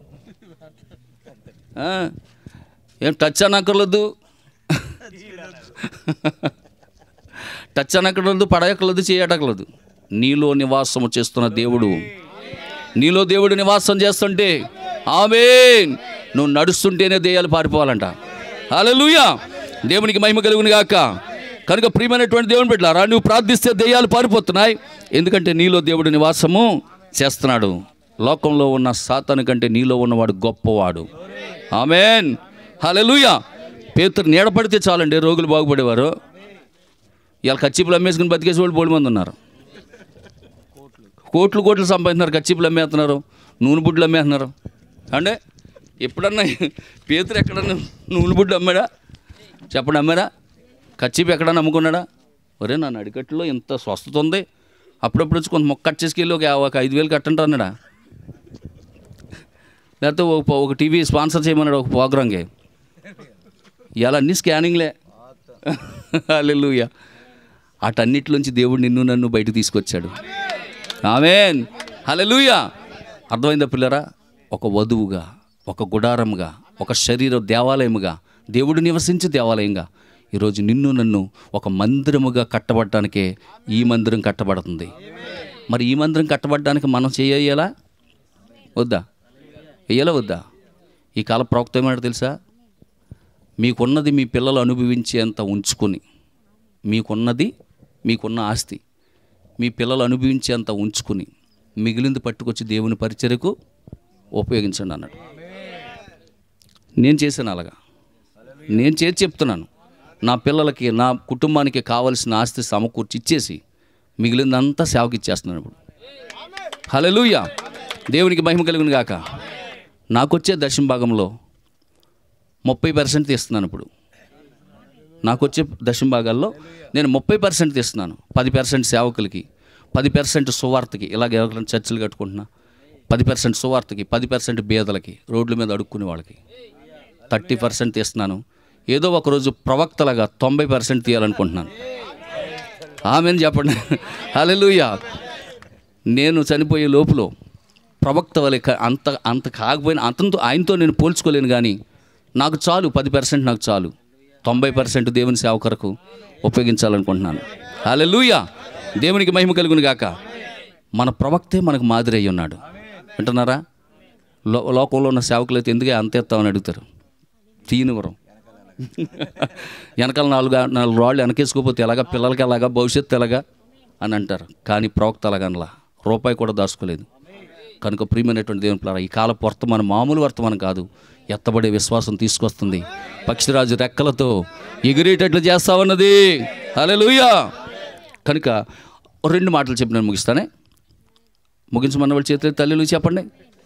Speaker 2: ఏం టచ్ అనక్కర్లేదు, టచ్ అనక్కర్లేదు, పడయక్కర్లేదు, చేయటక్కర్లేదు. నీలో నివాసము చేస్తున్న దేవుడు, నీలో దేవుడు నివాసం చేస్తుంటే ఆమేన్. నువ్వు నడుస్తుంటేనే దెయ్యాలు పారిపోవాలంట. హల్లెలూయా. దేవునికి మహిమ కలుగును గాక. కనుక ప్రియమైనటువంటి దేవుని బిడ్డలారా, నువ్వు ప్రార్థిస్తే దెయ్యాలు పారిపోతున్నాయి. ఎందుకంటే నీలో దేవుడు నివాసము చేస్తున్నాడు. లోకంలో ఉన్న సాతాను కంటే నీలో ఉన్నవాడు గొప్పవాడు. ఆమేన్, హల్లెలూయా. పేతురు నీడపడితే చాలండి రోగులు బాగుపడేవారు. ఇవాళ కచ్చిపులు అమ్మేసుకుని బతికేసే వాళ్ళు బోడి మంది ఉన్నారు. కోట్లు కోట్లు సంపాదిస్తున్నారు, కచ్చిపులు అమ్మేస్తున్నారు, నూనె బుడ్లు అమ్మేస్తున్నారు. అంటే ఎప్పుడన్నా పేతురు ఎక్కడన్నా నూనె బుడ్లు అమ్మాడా? చెప్పండి, అమ్మాడా? కచ్చిపు ఎక్కడన్నా అమ్ముకున్నాడా? ఒరే నా నడికట్టులో ఇంత స్వస్థత ఉంది, అప్పుడప్పుడు వచ్చి కొంత మొక్క కట్ చేసుకెళ్ళి ఒక 5,000 కట్టంటారు అన్నాడా? లేకపోతే ఒక టీవీ స్పాన్సర్ చేయమన్నాడు ఒక ప్రోగ్రామ్కి. ఇవాళ అన్నీ స్కానింగ్లే. హల్లెలూయా. అటన్నిటిలోంచి దేవుడు నిన్ను నన్ను బయటకు తీసుకొచ్చాడు. ఆమేన్, హల్లెలూయా. అర్థమైందా పిల్లరా? ఒక వధువుగా, ఒక గుడారముగా, ఒక శరీర దేవాలయముగా, దేవుడు నివసించే దేవాలయంగా ఈరోజు నిన్ను నన్ను ఒక మందిరముగా కట్టబడటానికే ఈ మందిరం కట్టబడుతుంది. మరి ఈ మందిరం కట్టబడడానికి మనం చేయాలా వద్దా? వెయ్యాలా వద్దా? ఈ కాల ప్రవక్త ఏమన్నాడు తెలుసా? మీకున్నది మీ పిల్లలు అనుభవించేంత ఉంచుకొని, మీకున్న ఆస్తి మీ పిల్లలు అనుభవించేంత ఉంచుకుని మిగిలింది పట్టుకొచ్చి దేవుని పరిచర్యకు ఉపయోగించండి అన్నాడు. నేను చేశాను అలాగా. నేను చేసి చెప్తున్నాను, నా పిల్లలకి నా కుటుంబానికి కావలసిన ఆస్తి సమకూర్చి ఇచ్చేసి మిగిలిందంతా సేవకి ఇచ్చేస్తున్నాను ఇప్పుడు. హల్లెలూయా. దేవునికి మహిమ కలుగును గాక. నాకు వచ్చే దశమ భాగంలో 30% తీస్తున్నాను ఇప్పుడు. నాకు వచ్చే దశమ భాగాల్లో నేను 30% తీస్తున్నాను. 10% సేవకులకి, 10% సువార్తకి, ఇలాగ ఎవరైనా చర్చలు కట్టుకుంటున్నా 10% సువార్తకి, 10% బీదలకి, రోడ్ల మీద అడుక్కునే వాళ్ళకి 30% తీస్తున్నాను. ఏదో ఒకరోజు ప్రవక్తలాగా 90% తీయాలనుకుంటున్నాను. ఆమెను చెప్పండి. హల్లెలూయా. నేను చనిపోయే లోపల ప్రవక్త వలె అంత కాకపోయినా ఆయనతో నేను పోల్చుకోలేను, కానీ నాకు చాలు 10% నాకు చాలు. 90% దేవుని సేవ కొరకు ఉపయోగించాలనుకుంటున్నాను. హల్లెలూయా. దేవునికి మహిమ కలుగును గాక. మన ప్రవక్తే మనకు మాదిరి అయి ఉన్నాడు. వింటున్నారా? లోకంలో ఉన్న సేవకులు అయితే ఎందుకే అంత ఎత్తామని అడుగుతారు. తీనివరం వెనకాల 4 రాళ్ళు వెనకేసుకోపోతే ఎలాగా, పిల్లలకి ఎలాగా, భవిష్యత్తు ఎలాగా అని అంటారు. కానీ ప్రవక్త అలాగనలా, రూపాయి కూడా దాచుకోలేదు. కనుక ప్రియమైనటువంటి దేవుని పిల్లరా, ఈ కాలపు వర్తమానం మామూలు వర్తమానం కాదు, ఎత్తబడే విశ్వాసం తీసుకొస్తుంది. పక్షిరాజు రెక్కలతో ఎగిరేటట్లు చేస్తామన్నది. హల్లెలూయా. కనుక 2 మాటలు చెప్పి నేను ముగిస్తానే. ముగించమన్న వాళ్ళ చేతులు తల్లిలు చెప్పండి.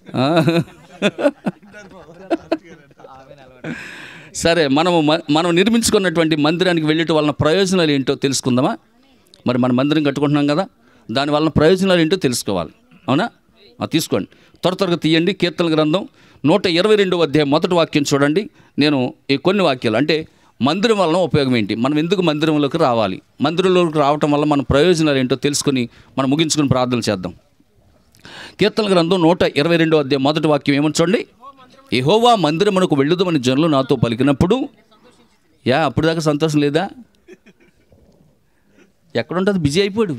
Speaker 2: సరే, మనం నిర్మించుకున్నటువంటి మందిరానికి వెళ్ళటం వలన ప్రయోజనాలు ఏంటో తెలుసుకుందామా? మరి మన మందిరం కట్టుకుంటున్నాం కదా, దాని వలన ప్రయోజనాలు ఏంటో తెలుసుకోవాలి. అవునా? తీసుకోండి, త్వరగా తీయండి. కీర్తన గ్రంథం 122వ అధ్యాయం 1వ వాక్యం చూడండి. నేను ఈ కొన్ని వాక్యాలు, అంటే మందిరం వలన ఉపయోగం ఏంటి, మనం ఎందుకు మందిరంలోకి రావాలి, మందిరంలోకి రావటం వల్ల మన ప్రయోజనాలు ఏంటో తెలుసుకొని మనం ముగించుకుని ప్రార్థన చేద్దాం. కీర్తన గ్రంథం 122వ అధ్యాయం 1వ వాక్యం ఏమని చూడండి. యెహోవా మందిరమునకు వెళ్ళుదామని జనులు నాతో పలికినప్పుడు, అప్పుడు దాకా సంతోషం లేదా? ఎక్కడుంటుంది? బిజీ అయిపోయాడు.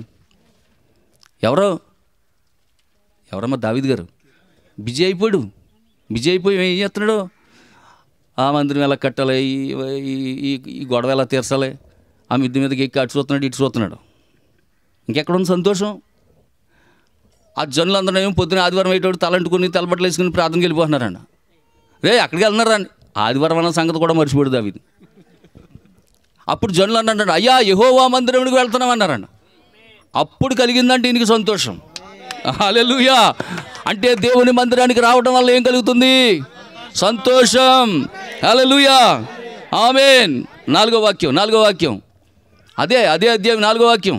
Speaker 2: ఎవరమ్మా? దావీదు గారు బిజీ అయిపోయాడు. బిజీ అయిపోయి ఏం చేస్తున్నాడు? ఆ మందిరం ఎలా కట్టాలి, ఈ గొడవ ఎలా తీర్చాలి, ఆ మిద్ది మీదకి ఎక్కి అటు చూస్తున్నాడు, ఇటు చూస్తున్నాడు. ఇంకెక్కడుంది సంతోషం? ఆ జనులందరూ ఏమో పొద్దున ఆదివారం అయ్యేటోడు తలంటుకుని తలబట్టలు వేసుకుని ప్రార్థనకి వెళ్ళిపోతున్నారండి. అక్కడికి వెళ్తున్నారండి. ఆదివారం అన్న సంగతి కూడా మర్చిపోయాడు దావీదు. అప్పుడు జనులు అన్నాడు, అయ్యా యెహోవా మందిరానికి వెళ్తున్నాం అన్నారండి. అప్పుడు కలిగిందంటే ఈయనకి సంతోషం. హల్లెలూయా. అంటే దేవుని మందిరానికి రావడం వల్ల ఏం కలుగుతుంది? సంతోషం. హల్లెలూయా. ఆమేన్. 4వ వాక్యం అదే అధ్యాయం 4వ వాక్యం.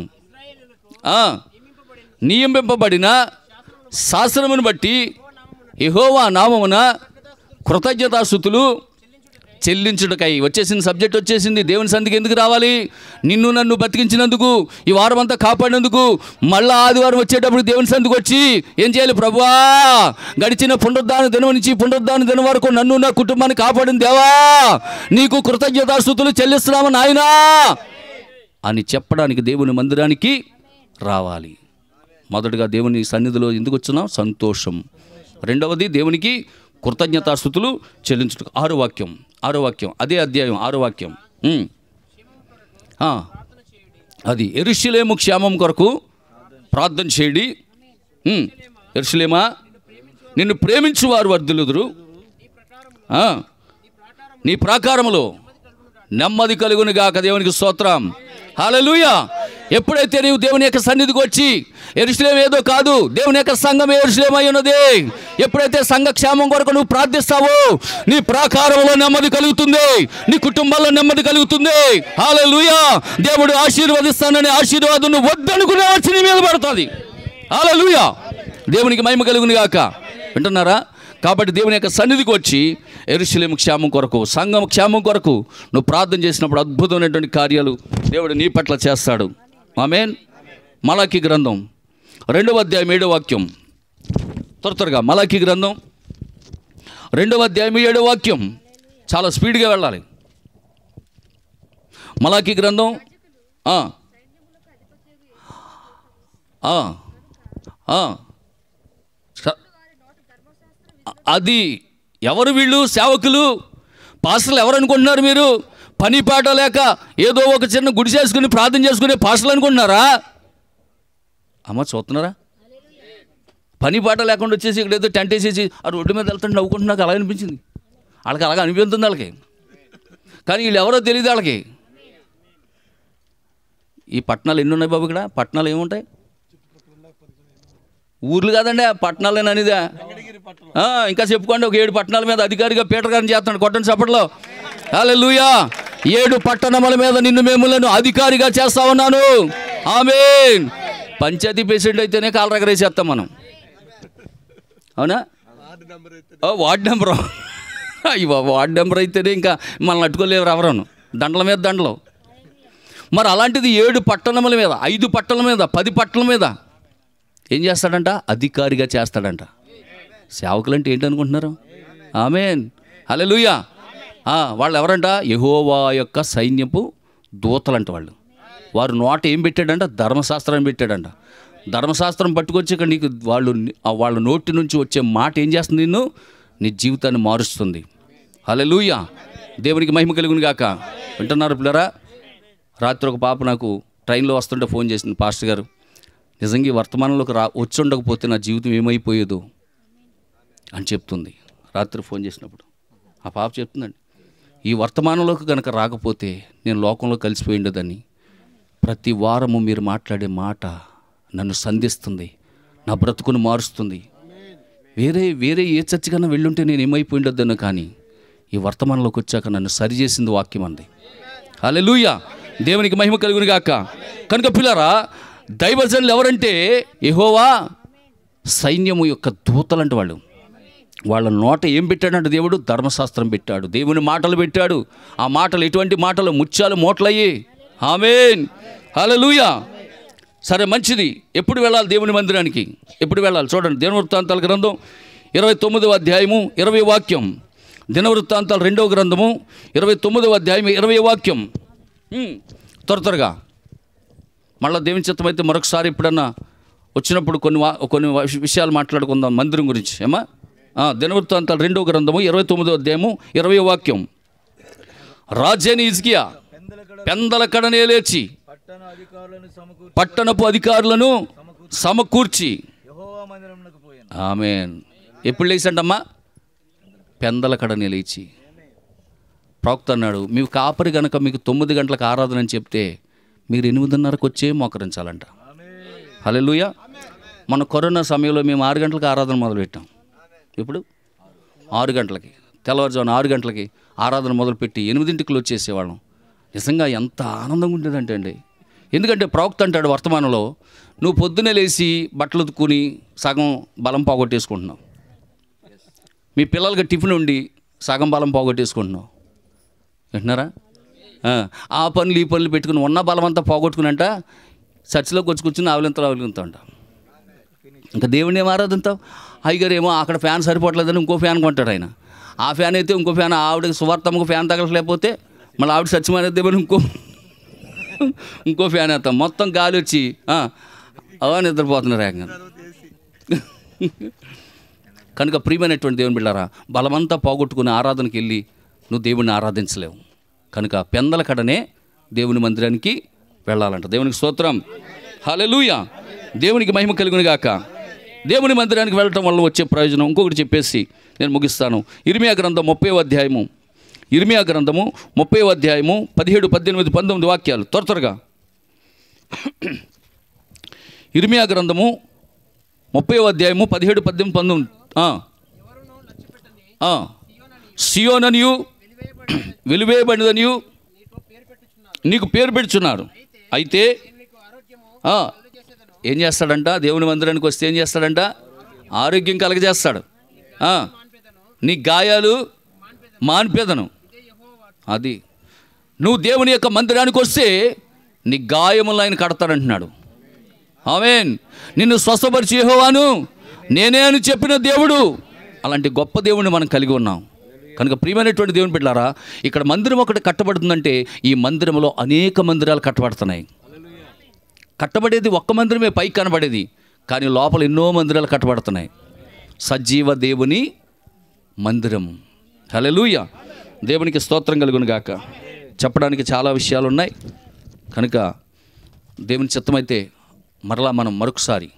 Speaker 2: నియమింపబడిన శాసనమును బట్టి యెహోవా నామమున కృతజ్ఞతాస్తుతులు చెల్లించుటకై. వచ్చేసింది, సబ్జెక్ట్ వచ్చేసింది. దేవుని సన్నిధికి ఎందుకు రావాలి? నిన్ను నన్ను బతికించినందుకు, ఈ వారం అంతా కాపాడినందుకు. మళ్ళీ ఆదివారం వచ్చేటప్పుడు దేవుని సన్నిధికి వచ్చి ఏం చేయాలి? ప్రభువా, గడిచిన పునరుద్ధాన దినం నుంచి పునరుద్ధాన దినం వరకు నన్ను నా కుటుంబాన్ని కాపాడిన దేవా, నీకు కృతజ్ఞతాస్తుతులు చెల్లిస్తున్నాము నాయనా అని చెప్పడానికి దేవుని మందిరానికి రావాలి. మొదటగా దేవుని సన్నిధిలో ఎందుకు వచ్చున్నాం? సంతోషం. రెండవది దేవునికి కృతజ్ఞతాస్తుతులు చెల్లించుట. 6వ వాక్యం అదే అధ్యాయం 6వ వాక్యం. అది యెరూషలేము క్షేమం కొరకు ప్రార్థన చేయండి. యెరూషలేమా నిన్ను ప్రేమించు వారు వర్ధిల్లుదురు, నీ ప్రాకారములో నెమ్మది కలుగును గాక. దేవునికి స్తోత్రం. హల్లెలూయా. ఎప్పుడైతే నీవు దేవుని యొక్క సన్నిధికి వచ్చి, యెరూషలేము ఏదో కాదు, దేవుని యొక్క సంఘం యెరూషలేము అయి ఉన్నది. ఎప్పుడైతే సంఘ క్షేమం కొరకు నువ్వు ప్రార్థిస్తావో నీ ప్రాకారంలో నెమ్మది కలుగుతుంది, నీ కుటుంబంలో నెమ్మది కలుగుతుంది. హల్లెలూయా. దేవుడు ఆశీర్వదిస్తానని ఆశీర్వాదం నువ్వు వద్దనుకునే వచ్చి నీ మీద పడుతుంది. హల్లెలూయా. దేవునికి మహిమ కలుగును గాక. వింటున్నారా? కాబట్టి దేవుని యొక్క సన్నిధికి వచ్చి యెరూషలేము క్షేమం కొరకు, సంఘం క్షేమం కొరకు నువ్వు ప్రార్థన చేసినప్పుడు అద్భుతమైనటువంటి కార్యాలు దేవుడు నీ పట్ల చేస్తాడు. ఆమేన్. మలాకీ గ్రంథం 2వ అధ్యాయం 7వ వాక్యం. త్వరగా మలాకీ గ్రంథం 2వ అధ్యాయం 7వ వాక్యం. చాలా స్పీడ్గా వెళ్ళాలి. మలాకీ గ్రంథం అది ఎవరు వీళ్ళు? సేవకులు, పాస్టర్లు. ఎవరు అనుకుంటున్నారు మీరు? పని పాట లేక ఏదో ఒక చిన్న గుడి చేసుకుని ప్రార్థన చేసుకునే పాస్టర్లు అనుకుంటున్నారా? అమ్మ చూస్తున్నారా? పని పాట లేకుండా వచ్చేసి ఇక్కడ ఏదో టెంట్ వేసేసి ఆ రోడ్డు మీద వెళ్తుంటే నవ్వుకుంటున్నా. నాకు అలా అనిపించింది. వాళ్ళకి అలాగా అనిపిస్తుంది వాళ్ళకి. కానీ వీళ్ళు ఎవరో తెలియదు వాళ్ళకి. ఈ పట్టణాలు ఎన్ని ఉన్నాయి బాబు? ఇక్కడ పట్టణాలు ఏముంటాయి? ఊర్లు కాదండి, పట్టణాలేనా అనేదా? ఇంకా చెప్పుకోండి. ఒక 7 పట్టణాల మీద అధికారిగా పీటర్ గారిని చేస్తున్నాడు. కొట్టండి చప్పట్లో. హల్లెలూయా. 7 పట్టణముల మీద నిన్ను మేములను అధికారిగా చేస్తా ఉన్నాను. ఆమేన్. పంచాయతీ ప్రెసిడెంట్ అయితేనే కాలు రగరేసేస్తాం మనం. అవునా? Ward number. అయ్యో, వార్డ్ నెంబర్ అయితేనే ఇంకా మనల్ని అట్టుకోలేరు ఎవరను. దండల మీద దండలు. మరి అలాంటిది 7 పట్టణముల మీద, 5 పట్టణాల మీద, 10 పట్టణాల మీద ఏం చేస్తాడంట? అధికారిగా చేస్తాడంట. సేవకులు అంటే ఏంటనుకుంటున్నారు? ఆమేన్. హల్లెలూయా. వాళ్ళు ఎవరంట? యెహోవా యొక్క సైన్యపు దూతలంట వాళ్ళు. వారు నోట ఏం పెట్టాడంట? ధర్మశాస్త్రాన్ని పెట్టాడంట. ధర్మశాస్త్రం పట్టుకొచ్చి ఇక్కడ నీకు వాళ్ళ నోటి నుంచి వచ్చే మాట ఏం చేస్తుంది? నిన్ను, నీ జీవితాన్ని మారుస్తుంది. హల్లెలూయా. దేవునికి మహిమ కలుగును గాక. వింటున్నారు పిల్లరా? రాత్రి ఒక పాప నాకు ట్రైన్లో వస్తుంటే ఫోన్ చేసింది. పాస్టర్ గారు, నిజంగా ఈ వర్తమానంలోకి వచ్చి ఉండకపోతే నా జీవితం ఏమైపోయేదో అని చెప్తుంది. రాత్రి ఫోన్ చేసినప్పుడు ఆ పాప చెప్తుందండి, ఈ వర్తమానంలోకి కనుక రాకపోతే నేను లోకంలో కలిసిపోయి ఉండదని. ప్రతి వారము మీరు మాట్లాడే మాట నన్ను సంధిస్తుంది, నా బ్రతుకును మారుస్తుంది. వేరే ఏ చర్చి కన్నా వెళ్ళుంటే నేను ఏమైపోయి ఉండొద్దను, కానీ ఈ వర్తమానంలోకి వచ్చాక నన్ను సరిచేసింది వాక్యం అంది. హల్లెలూయా. దేవునికి మహిమ కలుగును గాక. కనుక పిల్లరా, దైవజనులు ఎవరంటే యెహోవా సైన్యము యొక్క దూతలంటే వాళ్ళు. వాళ్ళ నోట ఏం పెట్టాడంటే దేవుడు? ధర్మశాస్త్రం పెట్టాడు, దేవుని మాటలు పెట్టాడు. ఆ మాటలు ఎటువంటి మాటలు? ముత్యాలు మూటలయ్యి. ఆమేన్. హల్లెలూయా. సరే, మంచిది. ఎప్పుడు వెళ్ళాలి దేవుని మందిరానికి? ఎప్పుడు వెళ్ళాలి? చూడండి, దినవృత్తాంతాల గ్రంథం 29వ అధ్యాయము 20వ వాక్యం. దినవృత్తాంతాలు 2వ గ్రంథము 29వ అధ్యాయం 20వ వాక్యం. త్వరగా మళ్ళీ దేవుని చిత్తం అయితే మరొకసారి ఎప్పుడన్నా వచ్చినప్పుడు కొన్ని విషయాలు మాట్లాడుకుందాం మందిరం గురించి. ఏమా? దినవృత్తాంతాలు 2వ గ్రంథము 29వ అధ్యాయము 20వ వాక్యం. రాజైన హిజ్కియా పెందల కడనే లేచి పట్టణపు అధికారులను సమకూర్చి. ఆమేన్. ఎప్పుడు లేచండమ్మా? పెందల కడనే లేచి. ప్రవక్త అన్నాడు, మీకు కాపరి కనుక మీకు 9 గంటలకు ఆరాధన అని చెప్తే మీరు 8:30కు వచ్చే మోకరించాలంట. హల్లెలూయా. మన కరోనా సమయంలో మేము 6 గంటలకు ఆరాధన మొదలుపెట్టాం. ఇప్పుడు 6 గంటలకి, తెల్లవారుజామున 6 గంటలకి ఆరాధన మొదలుపెట్టి 8ంటికి వచ్చేసేవాళ్ళం. నిజంగా ఎంత ఆనందంగా ఉండేదంటే అండి. ఎందుకంటే ప్రవక్త అంటాడు వర్తమానంలో, నువ్వు పొద్దున్నే లేచి బట్టలు ఉతుక్కుని సగం బలం పోగొట్టేసుకుంటున్నావు, మీ పిల్లలకి టిఫిన్ ఉండి సగం బలం పోగొట్టేసుకుంటున్నావు. వింటున్నారా? ఆ పనులు ఈ పనులు పెట్టుకుని ఉన్న బలం అంతా పోగొట్టుకునంట చర్చిలోకి వచ్చి కూర్చుని ఆవులింతా అంట. ఇంకా దేవుడిని ఏం ఆరాధిస్తావు? అయ్యగారు ఏమో అక్కడ ఫ్యాన్ సరిపోవట్లేదని ఇంకో ఫ్యాన్ కొంటాడు ఆయన. ఆ ఫ్యాన్ అయితే ఇంకో ఫ్యాన్, ఆవిడకి సువార్తమ్మకు ఫ్యాన్ తగలలేకపోతే మళ్ళీ ఆవిడ సత్యమానేద్దామని ఇంకో ఫ్యాన్ వేస్తాం. మొత్తం గాలి వచ్చి నిద్రపోతున్నారు ఏకంగా. కనుక ప్రియమైనటువంటి దేవుని బిడ్డారా, బలమంతా పోగొట్టుకుని ఆరాధనకి వెళ్ళి నువ్వు దేవుడిని ఆరాధించలేవు. కనుక పెందల కడనే దేవుని మందిరానికి వెళ్ళాలంట. దేవునికి స్తోత్రం, హల్లెలూయా. దేవునికి మహిమ కలుగును గాక. దేవుని మందిరానికి వెళ్ళటం వల్ల వచ్చే ప్రయోజనం ఇంకొకటి చెప్పేసి నేను ముగిస్తాను. ఇర్మియా గ్రంథం 30వ అధ్యాయము, ఇర్మియా గ్రంథము 30వ అధ్యాయము 17, 18, 19 వాక్యాలు త్వరగా. ఇర్మియా గ్రంథము 30వ అధ్యాయము 17, 18, 19. సియోననియు వెలివేయబడిననియు నీకు పేరు పెట్టుచున్నారు. అయితే ఏం చేస్తాడంట? దేవుని మందిరానికి వస్తే ఏం చేస్తాడంట? ఆరోగ్యం కలగజేస్తాడు. నీ గాయాలు మాన్పేదను. అది నువ్వు దేవుని యొక్క మందిరానికి వస్తే నీ గాయములను ఆయన కడతాడంటున్నాడు. ఆమేన్. నిన్ను స్వస్థపరిచి యెహోవాను నేనే అని చెప్పిన దేవుడు. అలాంటి గొప్ప దేవుడిని మనం కలిగి ఉన్నాం. కనుక ప్రియమైనటువంటి దేవుని బిడ్డలారా, ఇక్కడ మందిరం ఒకటి కట్టబడుతుందంటే ఈ మందిరంలో అనేక మందిరాలు కట్టబడుతున్నాయి. కట్టబడేది ఒక్క మందిరమే పైకి కనబడేది, కానీ లోపల ఎన్నో మందిరాలు కట్టబడుతున్నాయి. సజీవ దేవుని మందిరం. హల్లెలూయా. దేవునికి స్తోత్రం కలుగును గాక. చెప్పడానికి చాలా విషయాలు ఉన్నాయి. కనుక దేవుని చిత్తమైతే మరలా మనం మరొకసారి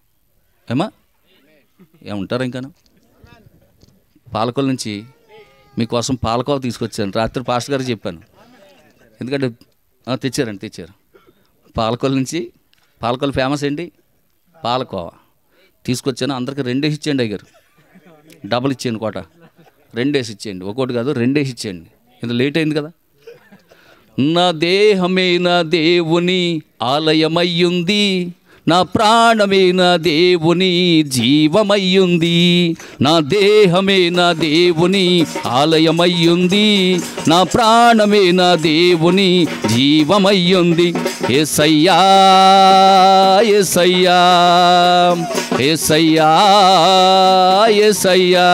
Speaker 2: ఏమంటారు ఇంకాను పాలకొల నుంచి మీకోసం పాలకోవ తీసుకొచ్చాను. రాత్రి పాస్టర్ గారికి చెప్పాను. ఎందుకంటే తెచ్చారు పాలకొల నుంచి. పాలకొల ఫేమస్ ఏంటి? పాలకోవ తీసుకొచ్చాను. అందరికి 2 వేసి ఇచ్చేయండి అయ్యారు. డబుల్ ఇచ్చేయండి, కోట 2 వేసి ఇచ్చేయండి. ఒకటి కాదు 2 వేసి ఇచ్చేయండి. ఇంత లేట్ అయింది కదా. నా దేహమే నా దేవుని ఆలయమయ్యుంది, నా ప్రాణమే నా దేవుని జీవమయ్యుంది. నా దేహమే నా దేవుని ఆలయమయ్యుంది, నా ప్రాణమే నా దేవుని జీవమయ్యుంది. యేసయ్యా యేసయ్యా యేసయ్యా యేసయ్యా,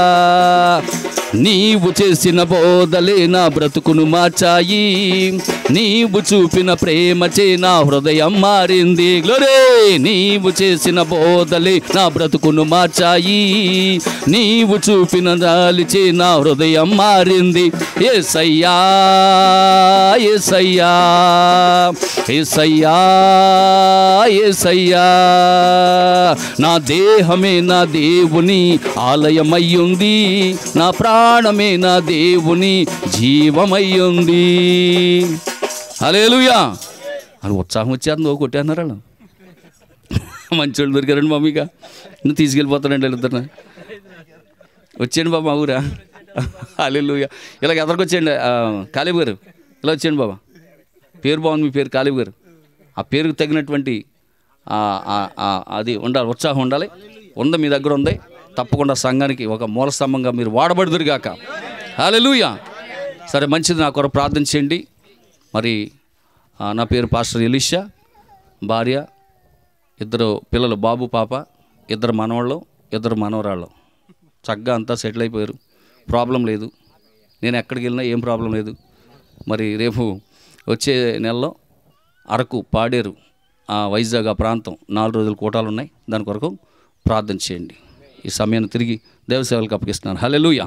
Speaker 2: నీవు చేసిన బోధలే నా బ్రతుకును మార్చాయి, నీవు చూపిన ప్రేమచే నా హృదయం మారింది. గ్లోరీ. నీవు చేసిన బోధలే నా బ్రతుకును మార్చాయి, నీవు చూపిన దాలిచే నా హృదయం మారింది. యేసయ్యా యేసయ్యా యేసయ్యా యేసయ్యా, నా దేహమే నా దేవుని ఆలయమయ్యుంది, నా ప్రాణమే నా దేవుని జీవమయ్యుంది. హల్లెలూయా అని ఉత్సాహం వచ్చేది. నువ్వు కొట్టేస్తున్నారు వాళ్ళు. మంచోళ్ళు దొరికారండి మమ్మీగా. నువ్వు తీసుకెళ్ళిపోతానండి వాళ్ళిద్దరు. వచ్చేయండి బాబా మా ఊరా. హల్లెలూయా. ఇలాగ ఎదరికొచ్చేయండి. కాళీబ్ గారు ఇలా వచ్చేయండి బాబా. పేరు బాగుంది మీ పేరు, కాళీబ్ గారు. ఆ పేరుకు తగినటువంటి అది ఉండాలి, ఉత్సాహం ఉండాలి. ఉంది, మీ దగ్గర ఉంది. తప్పకుండా సంఘానికి ఒక మూల స్తంభంగా మీరు వాడబడుదురుగాక. హల్లెలూయా. సరే, మంచిది. నా కొరకు ప్రార్థన చేయండి. మరి నా పేరు పాస్టర్ ఎలీషా. భార్య, 2 పిల్లలు, బాబు పాప, 2 మనవాళ్ళు, 2 మనవరాళ్ళు. చక్కగా అంతా సెటిల్ అయిపోయారు. ప్రాబ్లం లేదు. నేను ఎక్కడికి వెళ్ళినా ఏం ప్రాబ్లం లేదు. మరి రేపు వచ్చే నెలలో అరకు, పాడేరు, వైజాగ్ ఆ ప్రాంతం 4 రోజుల కూటాలు ఉన్నాయి. దాని కొరకు ప్రార్థన చేయండి. ఈ సమయాన్ని తిరిగి దేవసేవలకు అప్పగిస్తున్నాను. హల్లెలూయా.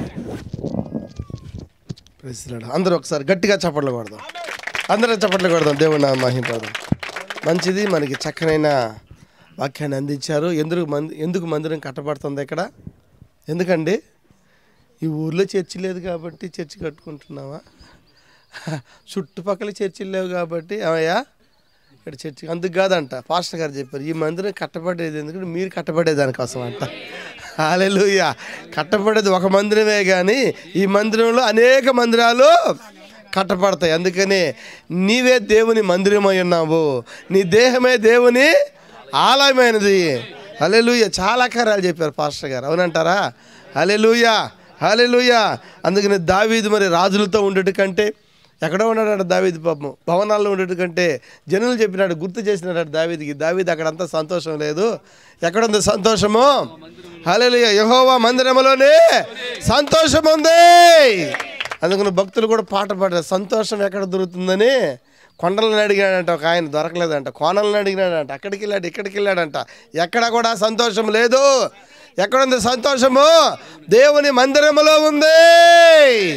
Speaker 1: అందరూ ఒకసారి గట్టిగా చప్పట్లు కొడదాం. అందరూ చప్పట్లు కొడదాం. దేవుని నామమున మహిమ పడదాం. మంచిది. మనకి చక్కనైన వాక్యాన్ని అందించారు. ఎందుకు మందిరం కట్టబడుతుంది ఇక్కడ? ఎందుకండి ఈ ఊర్లో చర్చి లేదు కాబట్టి చర్చి కట్టుకుంటున్నావా? చుట్టుపక్కల చర్చిలు లేవు కాబట్టి అవయ్యా ఇక్కడ చర్చి అందుకు కాదంట. పాస్టర్ గారు చెప్పారు ఈ మందిరం కట్టబడేది ఎందుకంటే మీరు కట్టబడే దానికోసం అంట. హల్లెలూయా. కట్టబడేది ఒక మందిరమే కానీ ఈ మందిరంలో అనేక మందిరాలు కట్టబడతాయి. అందుకని నీవే దేవుని మందిరమై ఉన్నావు, నీ దేహమే దేవుని ఆలయమైనది. హల్లెలూయా. చాలా కార్యాలు చెప్పారు పాస్టర్ గారు, అవునంటారా? హల్లెలూయా హల్లెలూయా. అందుకని దావీదు మరి రాజులతో ఉండేటి కంటే ఎక్కడో ఉన్నాడు దావీదు, పాపం భవనాల్లో ఉండేటి కంటే జనులు చెప్పినాడు, గుర్తు చేసినాడు దావీదుకి. దావీదు అక్కడంతా సంతోషం లేదు, ఎక్కడుంది సంతోషము? హల్లెలూయా. యెహోవా మందిరములోనే సంతోషం ఉంది. అందుకని భక్తులు కూడా పాట పాడారు, సంతోషం ఎక్కడ దొరుకుతుందని. కొండలను అడిగాడంట ఒక ఆయన, దొరకలేదంట. కోనలను అడిగినాడంట, అక్కడికి వెళ్ళాడు, ఇక్కడికి వెళ్ళాడంట, ఎక్కడ కూడా సంతోషం లేదు. ఎక్కడుంది సంతోషము? దేవుని మందిరములో ఉంది.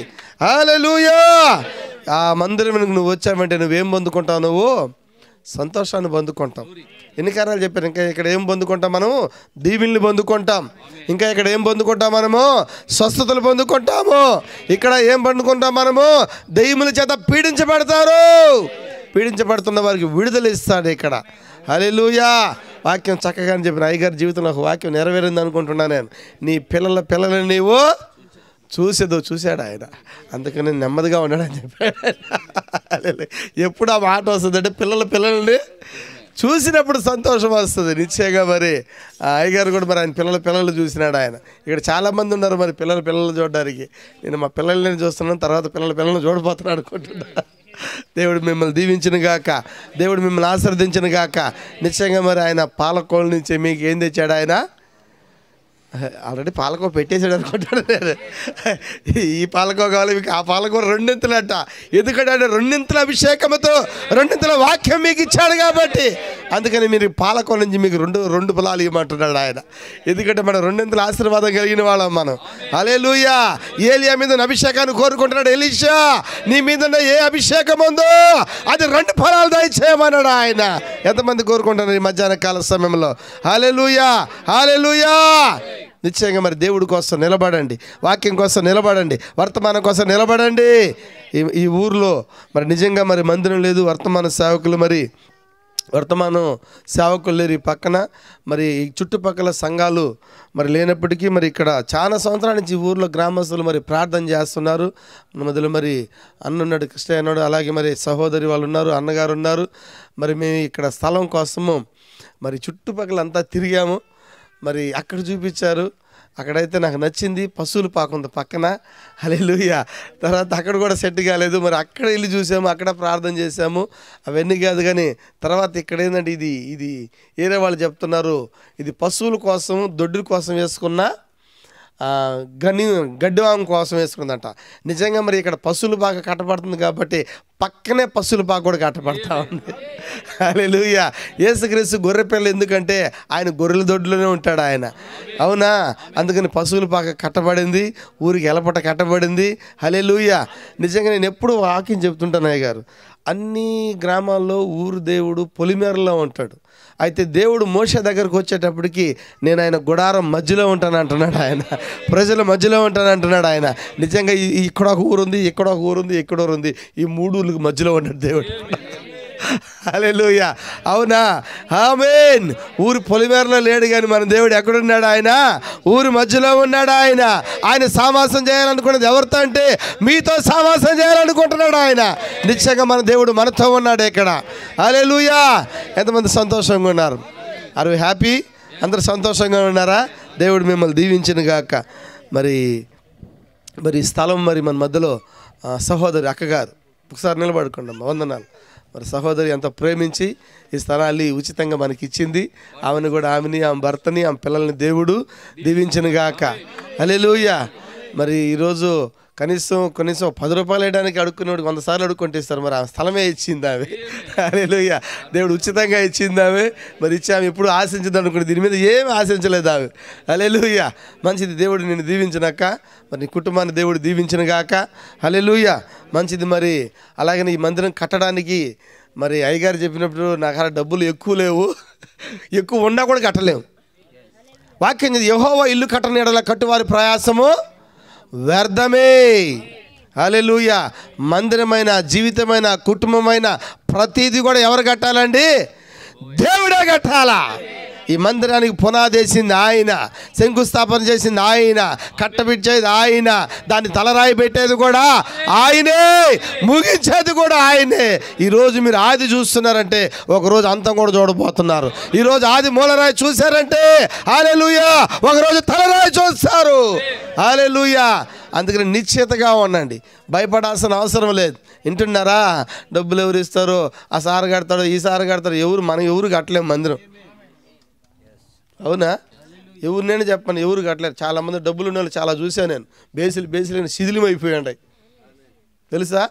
Speaker 1: హల్లెలూయా. ఆ మందిరానికి నువ్వు వచ్చావంటే నువ్వేం పొందుకుంటావు? నువ్వు సంతోషాన్ని పొందుకుంటాం. ఎన్ని కారణాలు చెప్పారు. ఇంకా ఇక్కడ ఏం పొందుకుంటాం? మనము దీవెనలు పొందుకుంటాం. ఇంకా ఇక్కడ ఏం పొందుకుంటాం? మనము స్వస్థతలు పొందుకుంటాము. ఇక్కడ ఏం పొందుకుంటాం? మనము దెయ్యముల చేత పీడించబడుతున్న వారికి విడుదల ఇస్తాడు ఇక్కడ. హల్లెలూయా. వాక్యం చక్కగా చెప్పిన అయ్యగారి జీవితంలో ఒక వాక్యం నెరవేరింది అనుకుంటున్నాను నేను. నీ పిల్లలని నీవు చూశాడు ఆయన, అందుకని నెమ్మదిగా ఉన్నాడని చెప్పాడు. ఎప్పుడు ఆ మాట వస్తుందంటే పిల్లల్ని చూసినప్పుడు సంతోషం వస్తుంది నిశ్చయంగా. మరి ఆ అయ్యగారు కూడా మరి ఆయన పిల్లలు చూసినాడు ఆయన. ఇక్కడ చాలామంది ఉన్నారు మరి పిల్లలు చూడడానికి. నేను మా పిల్లల్ని చూస్తున్నాను, తర్వాత పిల్లల్ని చూడబోతున్నాను అనుకుంటున్నా. దేవుడు మిమ్మల్ని దీవించిన గాక, దేవుడు మిమ్మల్ని ఆశీర్వదించిన గాక. నిశ్చయంగా మరి ఆయన పాలకోళ్ళ నుంచి మీకు ఏం తెచ్చాడు? ఆయన ఆల్రెడీ పాలకో పెట్టేసాడు అనుకుంటాడు నేను. ఈ పాలకో కావాలి మీకు, ఆ పాలకో రెండింతలట. ఎందుకంటే రెండింతల అభిషేకంతో రెండింతల వాక్యం మీకు ఇచ్చాడు కాబట్టి, అందుకని మీరు పాలకో నుంచి మీకు రెండు పొలాలు ఇవ్వమంటున్నాడు ఆయన. ఎందుకంటే మనం రెండింతల ఆశీర్వాదం కలిగిన వాళ్ళం మనం. హల్లెలూయా. ఏలియా మీద అభిషేకాన్ని కోరుకుంటున్నాడు. ఎలీషా, నీ మీద ఏ అభిషేకం ఉందో అది 2 ఫలాలు దయచేయమన్నాడు ఆయన. ఎంతమంది కోరుకుంటున్నారు ఈ మధ్యాహ్న కాల సమయంలో? హల్లెలూయా, హల్లెలూయా. నిశ్చయంగా మరి దేవుడి కోసం నిలబడండి, వాక్యం కోసం నిలబడండి, వర్తమానం కోసం నిలబడండి. ఈ ఊర్లో మరి నిజంగా మరి మందిరం లేదు, వర్తమానం సేవకులు లేరు. ఈ పక్కన మరి ఈ చుట్టుపక్కల సంఘాలు మరి లేనప్పటికీ మరి ఇక్కడ చాలా సంవత్సరాల నుంచి ఈ ఊర్లో గ్రామస్తులు మరి ప్రార్థన చేస్తున్నారు. మొదలు మరి అన్నున్నాడు, కృష్ణయ్య అన్నాడు, అలాగే మరి సహోదరి వాళ్ళు ఉన్నారు, అన్నగారు ఉన్నారు. మరి మేము ఇక్కడ స్థలం కోసము మరి చుట్టుపక్కల అంతా తిరిగాము. మరి అక్కడ చూపించారు, అక్కడైతే నాకు నచ్చింది. పశువుల పాక ఉంది పక్కన. హల్లెలూయా. తర్వాత అక్కడ కూడా సెట్ కాలేదు, మరి అక్కడ వెళ్ళి చూసాము, అక్కడ ప్రార్థన చేసాము. అవన్నీ కాదు కానీ తర్వాత ఇక్కడ ఏంటంటే ఇది ఏరే వాళ్ళు చెప్తున్నారు, ఇది పశువుల కోసం దొడ్డుల కోసం వేసుకున్న గడ్డివాం కోసం వేసుకుందంట. నిజంగా మరి ఇక్కడ పశువుల పాక కట్టబడుతుంది కాబట్టి పక్కనే పశువుల పాక కూడా కట్టబడతా ఉంది. హల్లెలూయా. యేసుక్రీస్తు గొర్రె పిల్ల, ఎందుకంటే ఆయన గొర్రెల దొడ్లోనే ఉంటాడు ఆయన. అవునా? అందుకని పశువుల పాక కట్టబడింది, ఊరికి ఎలపట కట్టబడింది. హల్లెలూయా. నిజంగా నేను ఎప్పుడు వాక్యం చెప్తుంటాను అయ్యగారు, అన్ని గ్రామాల్లో ఊరు దేవుడు పొలిమేరలో ఉంటాడు. అయితే దేవుడు మోషే దగ్గరకు వచ్చేటప్పటికి నేను ఆయన గుడారం మధ్యలో ఉంటాను అంటున్నాడు ఆయన, ప్రజల మధ్యలో ఉంటాను అంటున్నాడు ఆయన. నిజంగా ఇక్కడ ఒక ఊరుంది, ఇక్కడ ఒక ఊరుంది, ఇక్కడ ఉంది, ఈ 3 ఊర్లకు మధ్యలో ఉన్నాడు దేవుడు. హల్లెలూయా. అవునా? ఆమేన్. ఊరు పొలిమేరలో లేడు కానీ మన దేవుడు ఎక్కడున్నాడు? ఆయన ఊరు మధ్యలో ఉన్నాడు. ఆయన సావాసం చేయాలనుకున్నది ఎవరితో అంటే మీతో సావాసం చేయాలనుకుంటున్నాడు ఆయన. నిశ్చయంగా మన దేవుడు మనతో ఉన్నాడు ఇక్కడ. హల్లెలూయా. ఎంతమంది సంతోషంగా ఉన్నారు? Are you happy? అందరు సంతోషంగా ఉన్నారా? దేవుడు మిమ్మల్ని దీవించిన గాక. మరి స్థలం మరి మన మధ్యలో సహోదరి అక్కగారు, ఒకసారి నిలబడుకోండి. వందనాలు. మరి సహోదరి ఎంత ప్రేమించి ఈ స్థలాన్ని ఉచితంగా మనకి ఇచ్చింది. ఆమెను కూడా, ఆమె భర్తని, ఆమె పిల్లల్ని దేవుడు దీవించిన గాక. హల్లెలూయా. మరి ఈరోజు కనీసం 10 రూపాయలు వేయడానికి అడుక్కునేవాడికి 100 సార్లు అడుక్కుంటే ఇస్తారు. మరి ఆ స్థలమే ఇచ్చింది ఆమె. హల్లెలూయా. దేవుడు ఉచితంగా ఇచ్చింది ఆమె. మరి ఇచ్చి ఆమె ఎప్పుడు ఆశించదు అనుకుంటే దీని మీద ఏమి ఆశించలేదు ఆమె. హల్లెలూయా. మంచిది. దేవుడు నిన్ను దీవించినాక మరి నీ కుటుంబాన్ని దేవుడు దీవించిన గాక. హల్లెలూయా. మంచిది. మరి అలాగని ఈ మందిరం కట్టడానికి మరి అయ్యగారు చెప్పినప్పుడు నాకు డబ్బులు ఎక్కువ లేవు, ఎక్కువ ఉన్నా కూడా కట్టలేము. వాక్యం యెహోవా ఇల్లు కట్టని యెడల కట్టువారి ప్రయాసము వ్యర్థమే. హల్లెలూయా. మందిరమైన, జీవితమైన, కుటుంబమైన ప్రతిదీ కూడా ఎవరు కట్టాలండి? దేవుడే కట్టాలా. ఈ మందిరానికి పునాది వేసింది ఆయన, శంకుస్థాపన చేసింది ఆయన, కట్టబిచ్చేది ఆయన, దాన్ని తలరాయి పెట్టేది కూడా ఆయనే, ముగించేది కూడా ఆయనే. ఈరోజు మీరు ఆది చూస్తున్నారంటే ఒకరోజు అంతం కూడా చూడబోతున్నారు. ఈరోజు ఆది మూలరాయి చూశారంటే హల్లెలూయా ఒకరోజు తలరాయి చూస్తారు. హల్లెలూయా. అందుకని నిశ్చితగా ఉండండి, భయపడాల్సిన అవసరం లేదు. వింటున్నారా? డబ్బులు ఎవరు ఇస్తారో, ఆ సార్ కడతాడో, ఈ సార్ కడతారో, మనం ఎవరు కట్టలేము మందిరం. అవునా? ఎవరినైనా చెప్పండి, ఎవరు కట్టలేరు. చాలామంది డబ్బులు ఉన్న వాళ్ళు చాలా చూసాను నేను. బేసిలు శిథిలం అయిపోయాయి తెలుసా?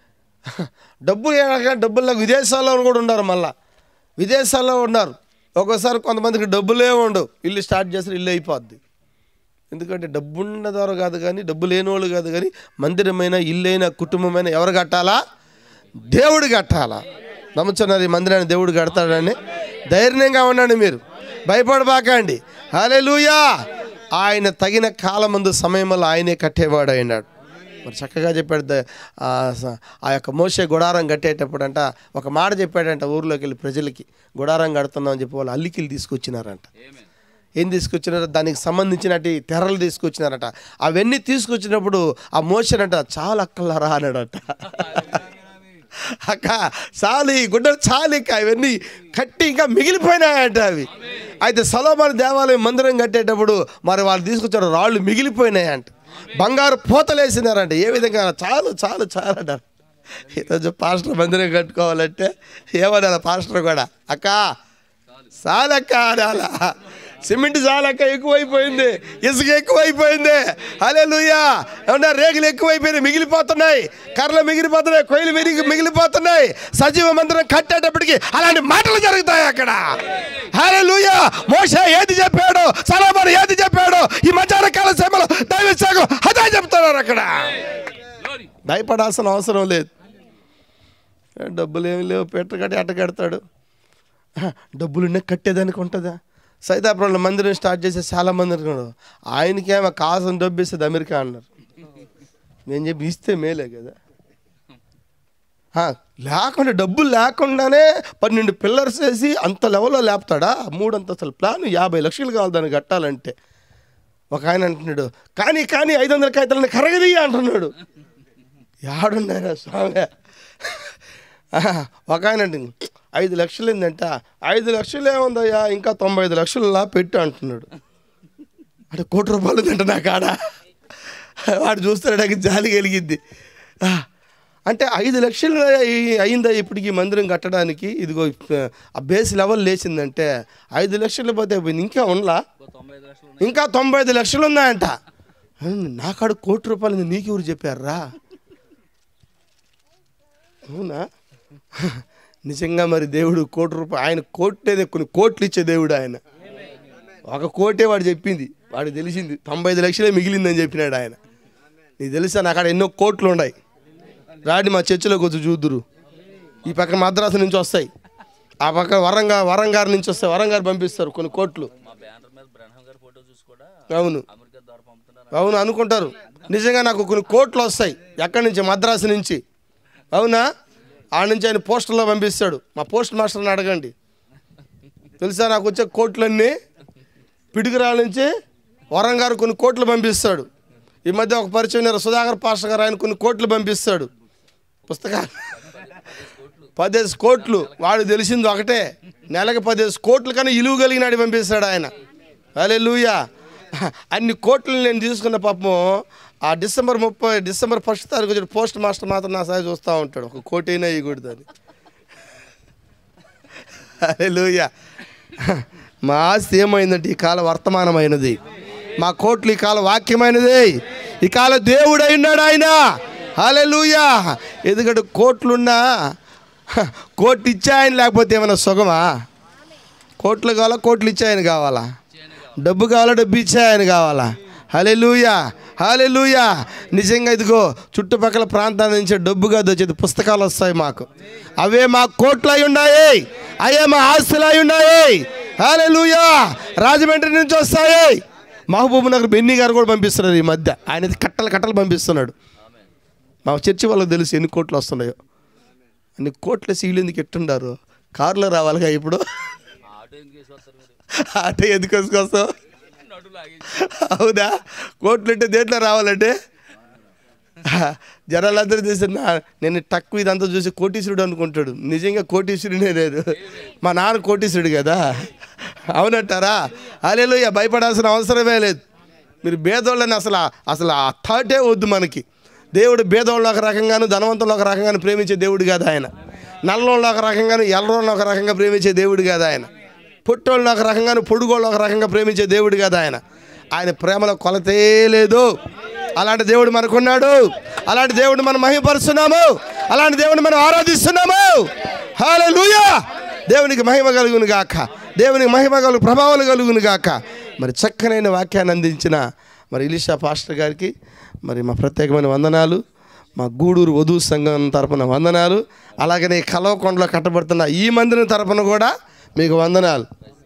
Speaker 1: డబ్బులు విదేశాల్లో కూడా ఉన్నారు. మళ్ళా విదేశాల్లో ఉన్నారు. ఒక్కోసారి కొంతమందికి డబ్బులే ఉండవు, ఇల్లు స్టార్ట్ చేస్తారు, ఇల్లు అయిపోద్ది. ఎందుకంటే డబ్బున్నదారు కాదు కానీ, డబ్బు లేనివాళ్ళు కాదు కానీ, మందిరమైన, ఇల్లైనా, కుటుంబమైన ఎవరు కట్టాలా? దేవుడు కట్టాలా. నమ్ముతున్నారు ఈ మందిరాన్ని దేవుడు కడతాడని? ధైర్యంగా ఉండండి, మీరు భయపడబాకండి. హల్లెలూయా. ఆయన తగిన కాలమందు సమయంలో ఆయనే కట్టేవాడు అయినాడు. మరి చక్కగా చెప్పాడు. ఆ యొక్క మోషే గుడారం కట్టేటప్పుడు అంట ఒక మాట చెప్పాడంట, ఊర్లోకి వెళ్ళి ప్రజలకి గుడారం కడుతున్నాం అని చెప్పి వాళ్ళు అల్లికిలు తీసుకొచ్చినారంట. ఏం తీసుకొచ్చినారో దానికి సంబంధించినట్టు తెరలు తీసుకొచ్చినారట. అవన్నీ తీసుకొచ్చినప్పుడు ఆ మోషనంట చాలా అక్కలారా అన్నాడట. అక్క చాలు, ఈ గుడ్డలు చాలు, ఇక ఇవన్నీ కట్టి ఇంకా మిగిలిపోయినాయంట అవి. అయితే సొలొమోను దేవాలయం మందిరం కట్టేటప్పుడు మరి వాళ్ళు తీసుకొచ్చారు రాళ్ళు మిగిలిపోయినాయంట, బంగారు పోతలేసినారంట. ఏ విధంగా? చాలు చాలు చాలు అంటారు. ఈరోజు పాస్టర్ మందిరం కట్టుకోవాలంటే ఏమన్నా పాస్టర్ కూడా, అక్క చాలక్క అనాల. సిమెంట్ చాలక్క, ఎక్కువైపోయింది, ఇసుక ఎక్కువైపోయింది. హల్లెలూయా. ఏమన్నా రేగులు ఎక్కువైపోయినాయి, మిగిలిపోతున్నాయి, కర్రలు మిగిలిపోతున్నాయి, కొయ్యలు మిగిలిపోతున్నాయి. సజీవ మందిరం కట్టేటప్పటికి అలాంటి మాటలు జరుగుతాయి అక్కడ. హల్లెలూయా. మోషే ఏది చెప్పాడు, సొలొమోను ఏది చెప్పాడు, ఈ మధ్యాహ్న కాల సమయంలో దైవ సేవకులు అదే చెప్తున్నారు అక్కడ. భయపడాల్సిన అవసరం లేదు. డబ్బులు ఏమి లేవు, పెట్టకట్టి అట్ట కడతాడు. డబ్బులున్నా కట్టేదానికి ఉంటుందా? సైదాపురంలో మందిరం స్టార్ట్ చేసే చాలా మంది అనుకున్నాడు, ఆయనకేమో కాసం డబ్బు ఇస్తుంది అమెరికా అన్నారు. నేను చెప్పి ఇస్తే మేలే కదా. లేకుండా డబ్బులు లేకుండానే 12 పిల్లర్స్ వేసి అంత లెవెల్లో లేపుతాడా? 3 అంతస్తుల ప్లాన్, 50 లక్షలు కావాలి దాన్ని కట్టాలంటే. ఒక ఆయన అంటున్నాడు, కానీ 500 కాగితాలను కరగది అంటున్నాడు. యాడున్నారా స్వామి? ఒక ఆయన అంటే 5 లక్షలు ఏందంట. 5 లక్షలు ఏముందయ్యా, ఇంకా 95 లక్షలులా పెట్టు అంటున్నాడు. అంటే ₹1 కోటి ఉందంట నా కాడ. వాడు చూస్తాడు, నాకు జాలి కలిగిద్ది. అంటే 5 లక్షలు అయిందా ఇప్పటికి మందిరం కట్టడానికి? ఇదిగో ఆ బేస్ లెవెల్ లేచిందంటే 5 లక్షలు పోతే ఇంకా ఉండలా, ఇంకా 95 లక్షలు ఉన్నాయంట. నా కాడ ₹1 కోటి నీకెవరు చెప్పారా? అవునా? నిజంగా మరి దేవుడు ₹1 కోటి, ఆయన కోట్లేదే కొన్ని కోట్లు ఇచ్చే దేవుడు ఆయన. 1 కోటే వాడు చెప్పింది, వాడికి తెలిసింది 95 లక్షలే మిగిలిందని చెప్పినాడు ఆయన. నీకు తెలుసా నాకు అక్కడ ఎన్నో కోట్లు ఉన్నాయి. రాడి మా చర్చిలో కొంచెం చూద్దురు. ఈ పక్క మద్రాసు నుంచి వస్తాయి, ఆ పక్క వరంగారు నుంచి వస్తాయి. వరంగారు పంపిస్తారు కొన్ని కోట్లు. అవును అవును అనుకుంటారు. నిజంగా నాకు కొన్ని కోట్లు వస్తాయి ఎక్కడి నుంచి, మద్రాసు నుంచి. అవునా? ఆ నుంచి ఆయన పోస్టర్లో పంపిస్తాడు. మా పోస్ట్ మాస్టర్ని అడగండి, తెలుసా నాకు వచ్చే కోట్లన్నీ పిడుగురాల నుంచి వరంగారు కొన్ని కోట్లు పంపిస్తాడు. ఈ మధ్య ఒక పరిచయం సుధాకర్ పాస్టర్ గారు, ఆయన కొన్ని కోట్లు పంపిస్తాడు. పుస్తకాలు 15 కోట్లు. వాడు తెలిసింది ఒకటే, నెలకు 15 కోట్లు కానీ ఇలువ కలిగినాడు పంపిస్తాడు ఆయన. హల్లెలూయా. అన్ని కోట్లు నేను తీసుకున్న పాపం ఆ డిసెంబర్ 1 తారీఖు వచ్చి పోస్ట్ మాస్టర్ మాత్రం నా సాయి చూస్తూ ఉంటాడు. 1 కోటి అయినా ఇవ్వకూడదు అని. హల్లెలూయా. మా ఆస్తి ఏమైందంటే ఈ కాలం వర్తమానమైనది, మా కోట్లు ఈ కాలం వాక్యమైనది, ఈ కాలం దేవుడు అయినాడు ఆయన. హల్లెలూయా. ఎందుకంటే కోట్లున్నా కోట్లు ఇచ్చాయని లేకపోతే ఏమైనా సుఖమా? కోట్లు కావాలా, కోట్లు ఇచ్చాయని కావాలా? డబ్బు కావాలా, డబ్బు ఇచ్చాయని కావాలా? హల్లెలూయా. హల్లెలూయా. నిజంగా ఇదిగో చుట్టుపక్కల ప్రాంతాల నుంచి డబ్బు కాదు వచ్చేది, పుస్తకాలు వస్తాయి మాకు. అవే మా కోట్లు అయి ఉన్నాయి, అవే మా ఆస్తులు అయి ఉన్నాయి. హల్లెలూయా. రాజమండ్రి నుంచి వస్తాయి. మహబూబ్ నగర్ బెన్నీ గారు కూడా పంపిస్తున్నారు ఈ మధ్య. ఆయన కట్టలు పంపిస్తున్నాడు. మా చర్చి వాళ్ళకి తెలుసు ఎన్ని కోట్లు వస్తున్నాయో. అన్ని కోట్ల సీలు ఎందుకు ఎట్టుండారు? కారులో రావాలిగా ఇప్పుడు. ఆటో ఎందుకు వస్తావు? అవునా? కోట్లు అంటే దేంట్లో రావాలంటే జనాలందరూ చూసి నేను తక్కువ ఇదంతా చూసి కోటీశ్వరుడు అనుకుంటాడు. నిజంగా కోటీశ్వరుడే లేదు, మా నాన్న కోటీశ్వరుడు కదా. అవునంటారా? హల్లెలూయా. భయపడాల్సిన అవసరమే లేదు. మీరు భేదోళ్ళని అసలు ఆ థాటే వద్దు మనకి. దేవుడు భేదోళ్ళు ఒక రకంగాను, ధనవంతులు ఒక రకంగాను ప్రేమించే దేవుడు కాదు ఆయన. నల్లోళ్ళు ఒక రకంగాను, ఎల్లరోళ్ళు ఒక రకంగా ప్రేమించే దేవుడు కాదు ఆయన. పొట్టోళ్ళు ఒక రకంగాను, పొడుగోళ్ళు ఒక రకంగా ప్రేమించే దేవుడు కాదు ఆయన. ఆయన ప్రేమలో కొలతే లేదు. అలాంటి దేవుడు మనకున్నాడు. అలాంటి దేవుడు మనం మహిమపరుస్తున్నాము. అలాంటి దేవుడిని మనం ఆరాధిస్తున్నాము. హల్లెలూయా. దేవునికి మహిమ కలుగును గాక, దేవునికి మహిమ ప్రభావాలు కలుగును గాక. మరి చక్కనైన వాక్యాన్ని అందించిన మరి ఇలీషా పాస్టర్ గారికి మరి మా ప్రత్యేకమైన వందనాలు, మా గూడూరు వధువు సంఘం తరపున వందనాలు, అలాగనే కలవకొండలో కట్టబడుతున్న ఈ మందిరం తరపున కూడా మీకు వందనాలు.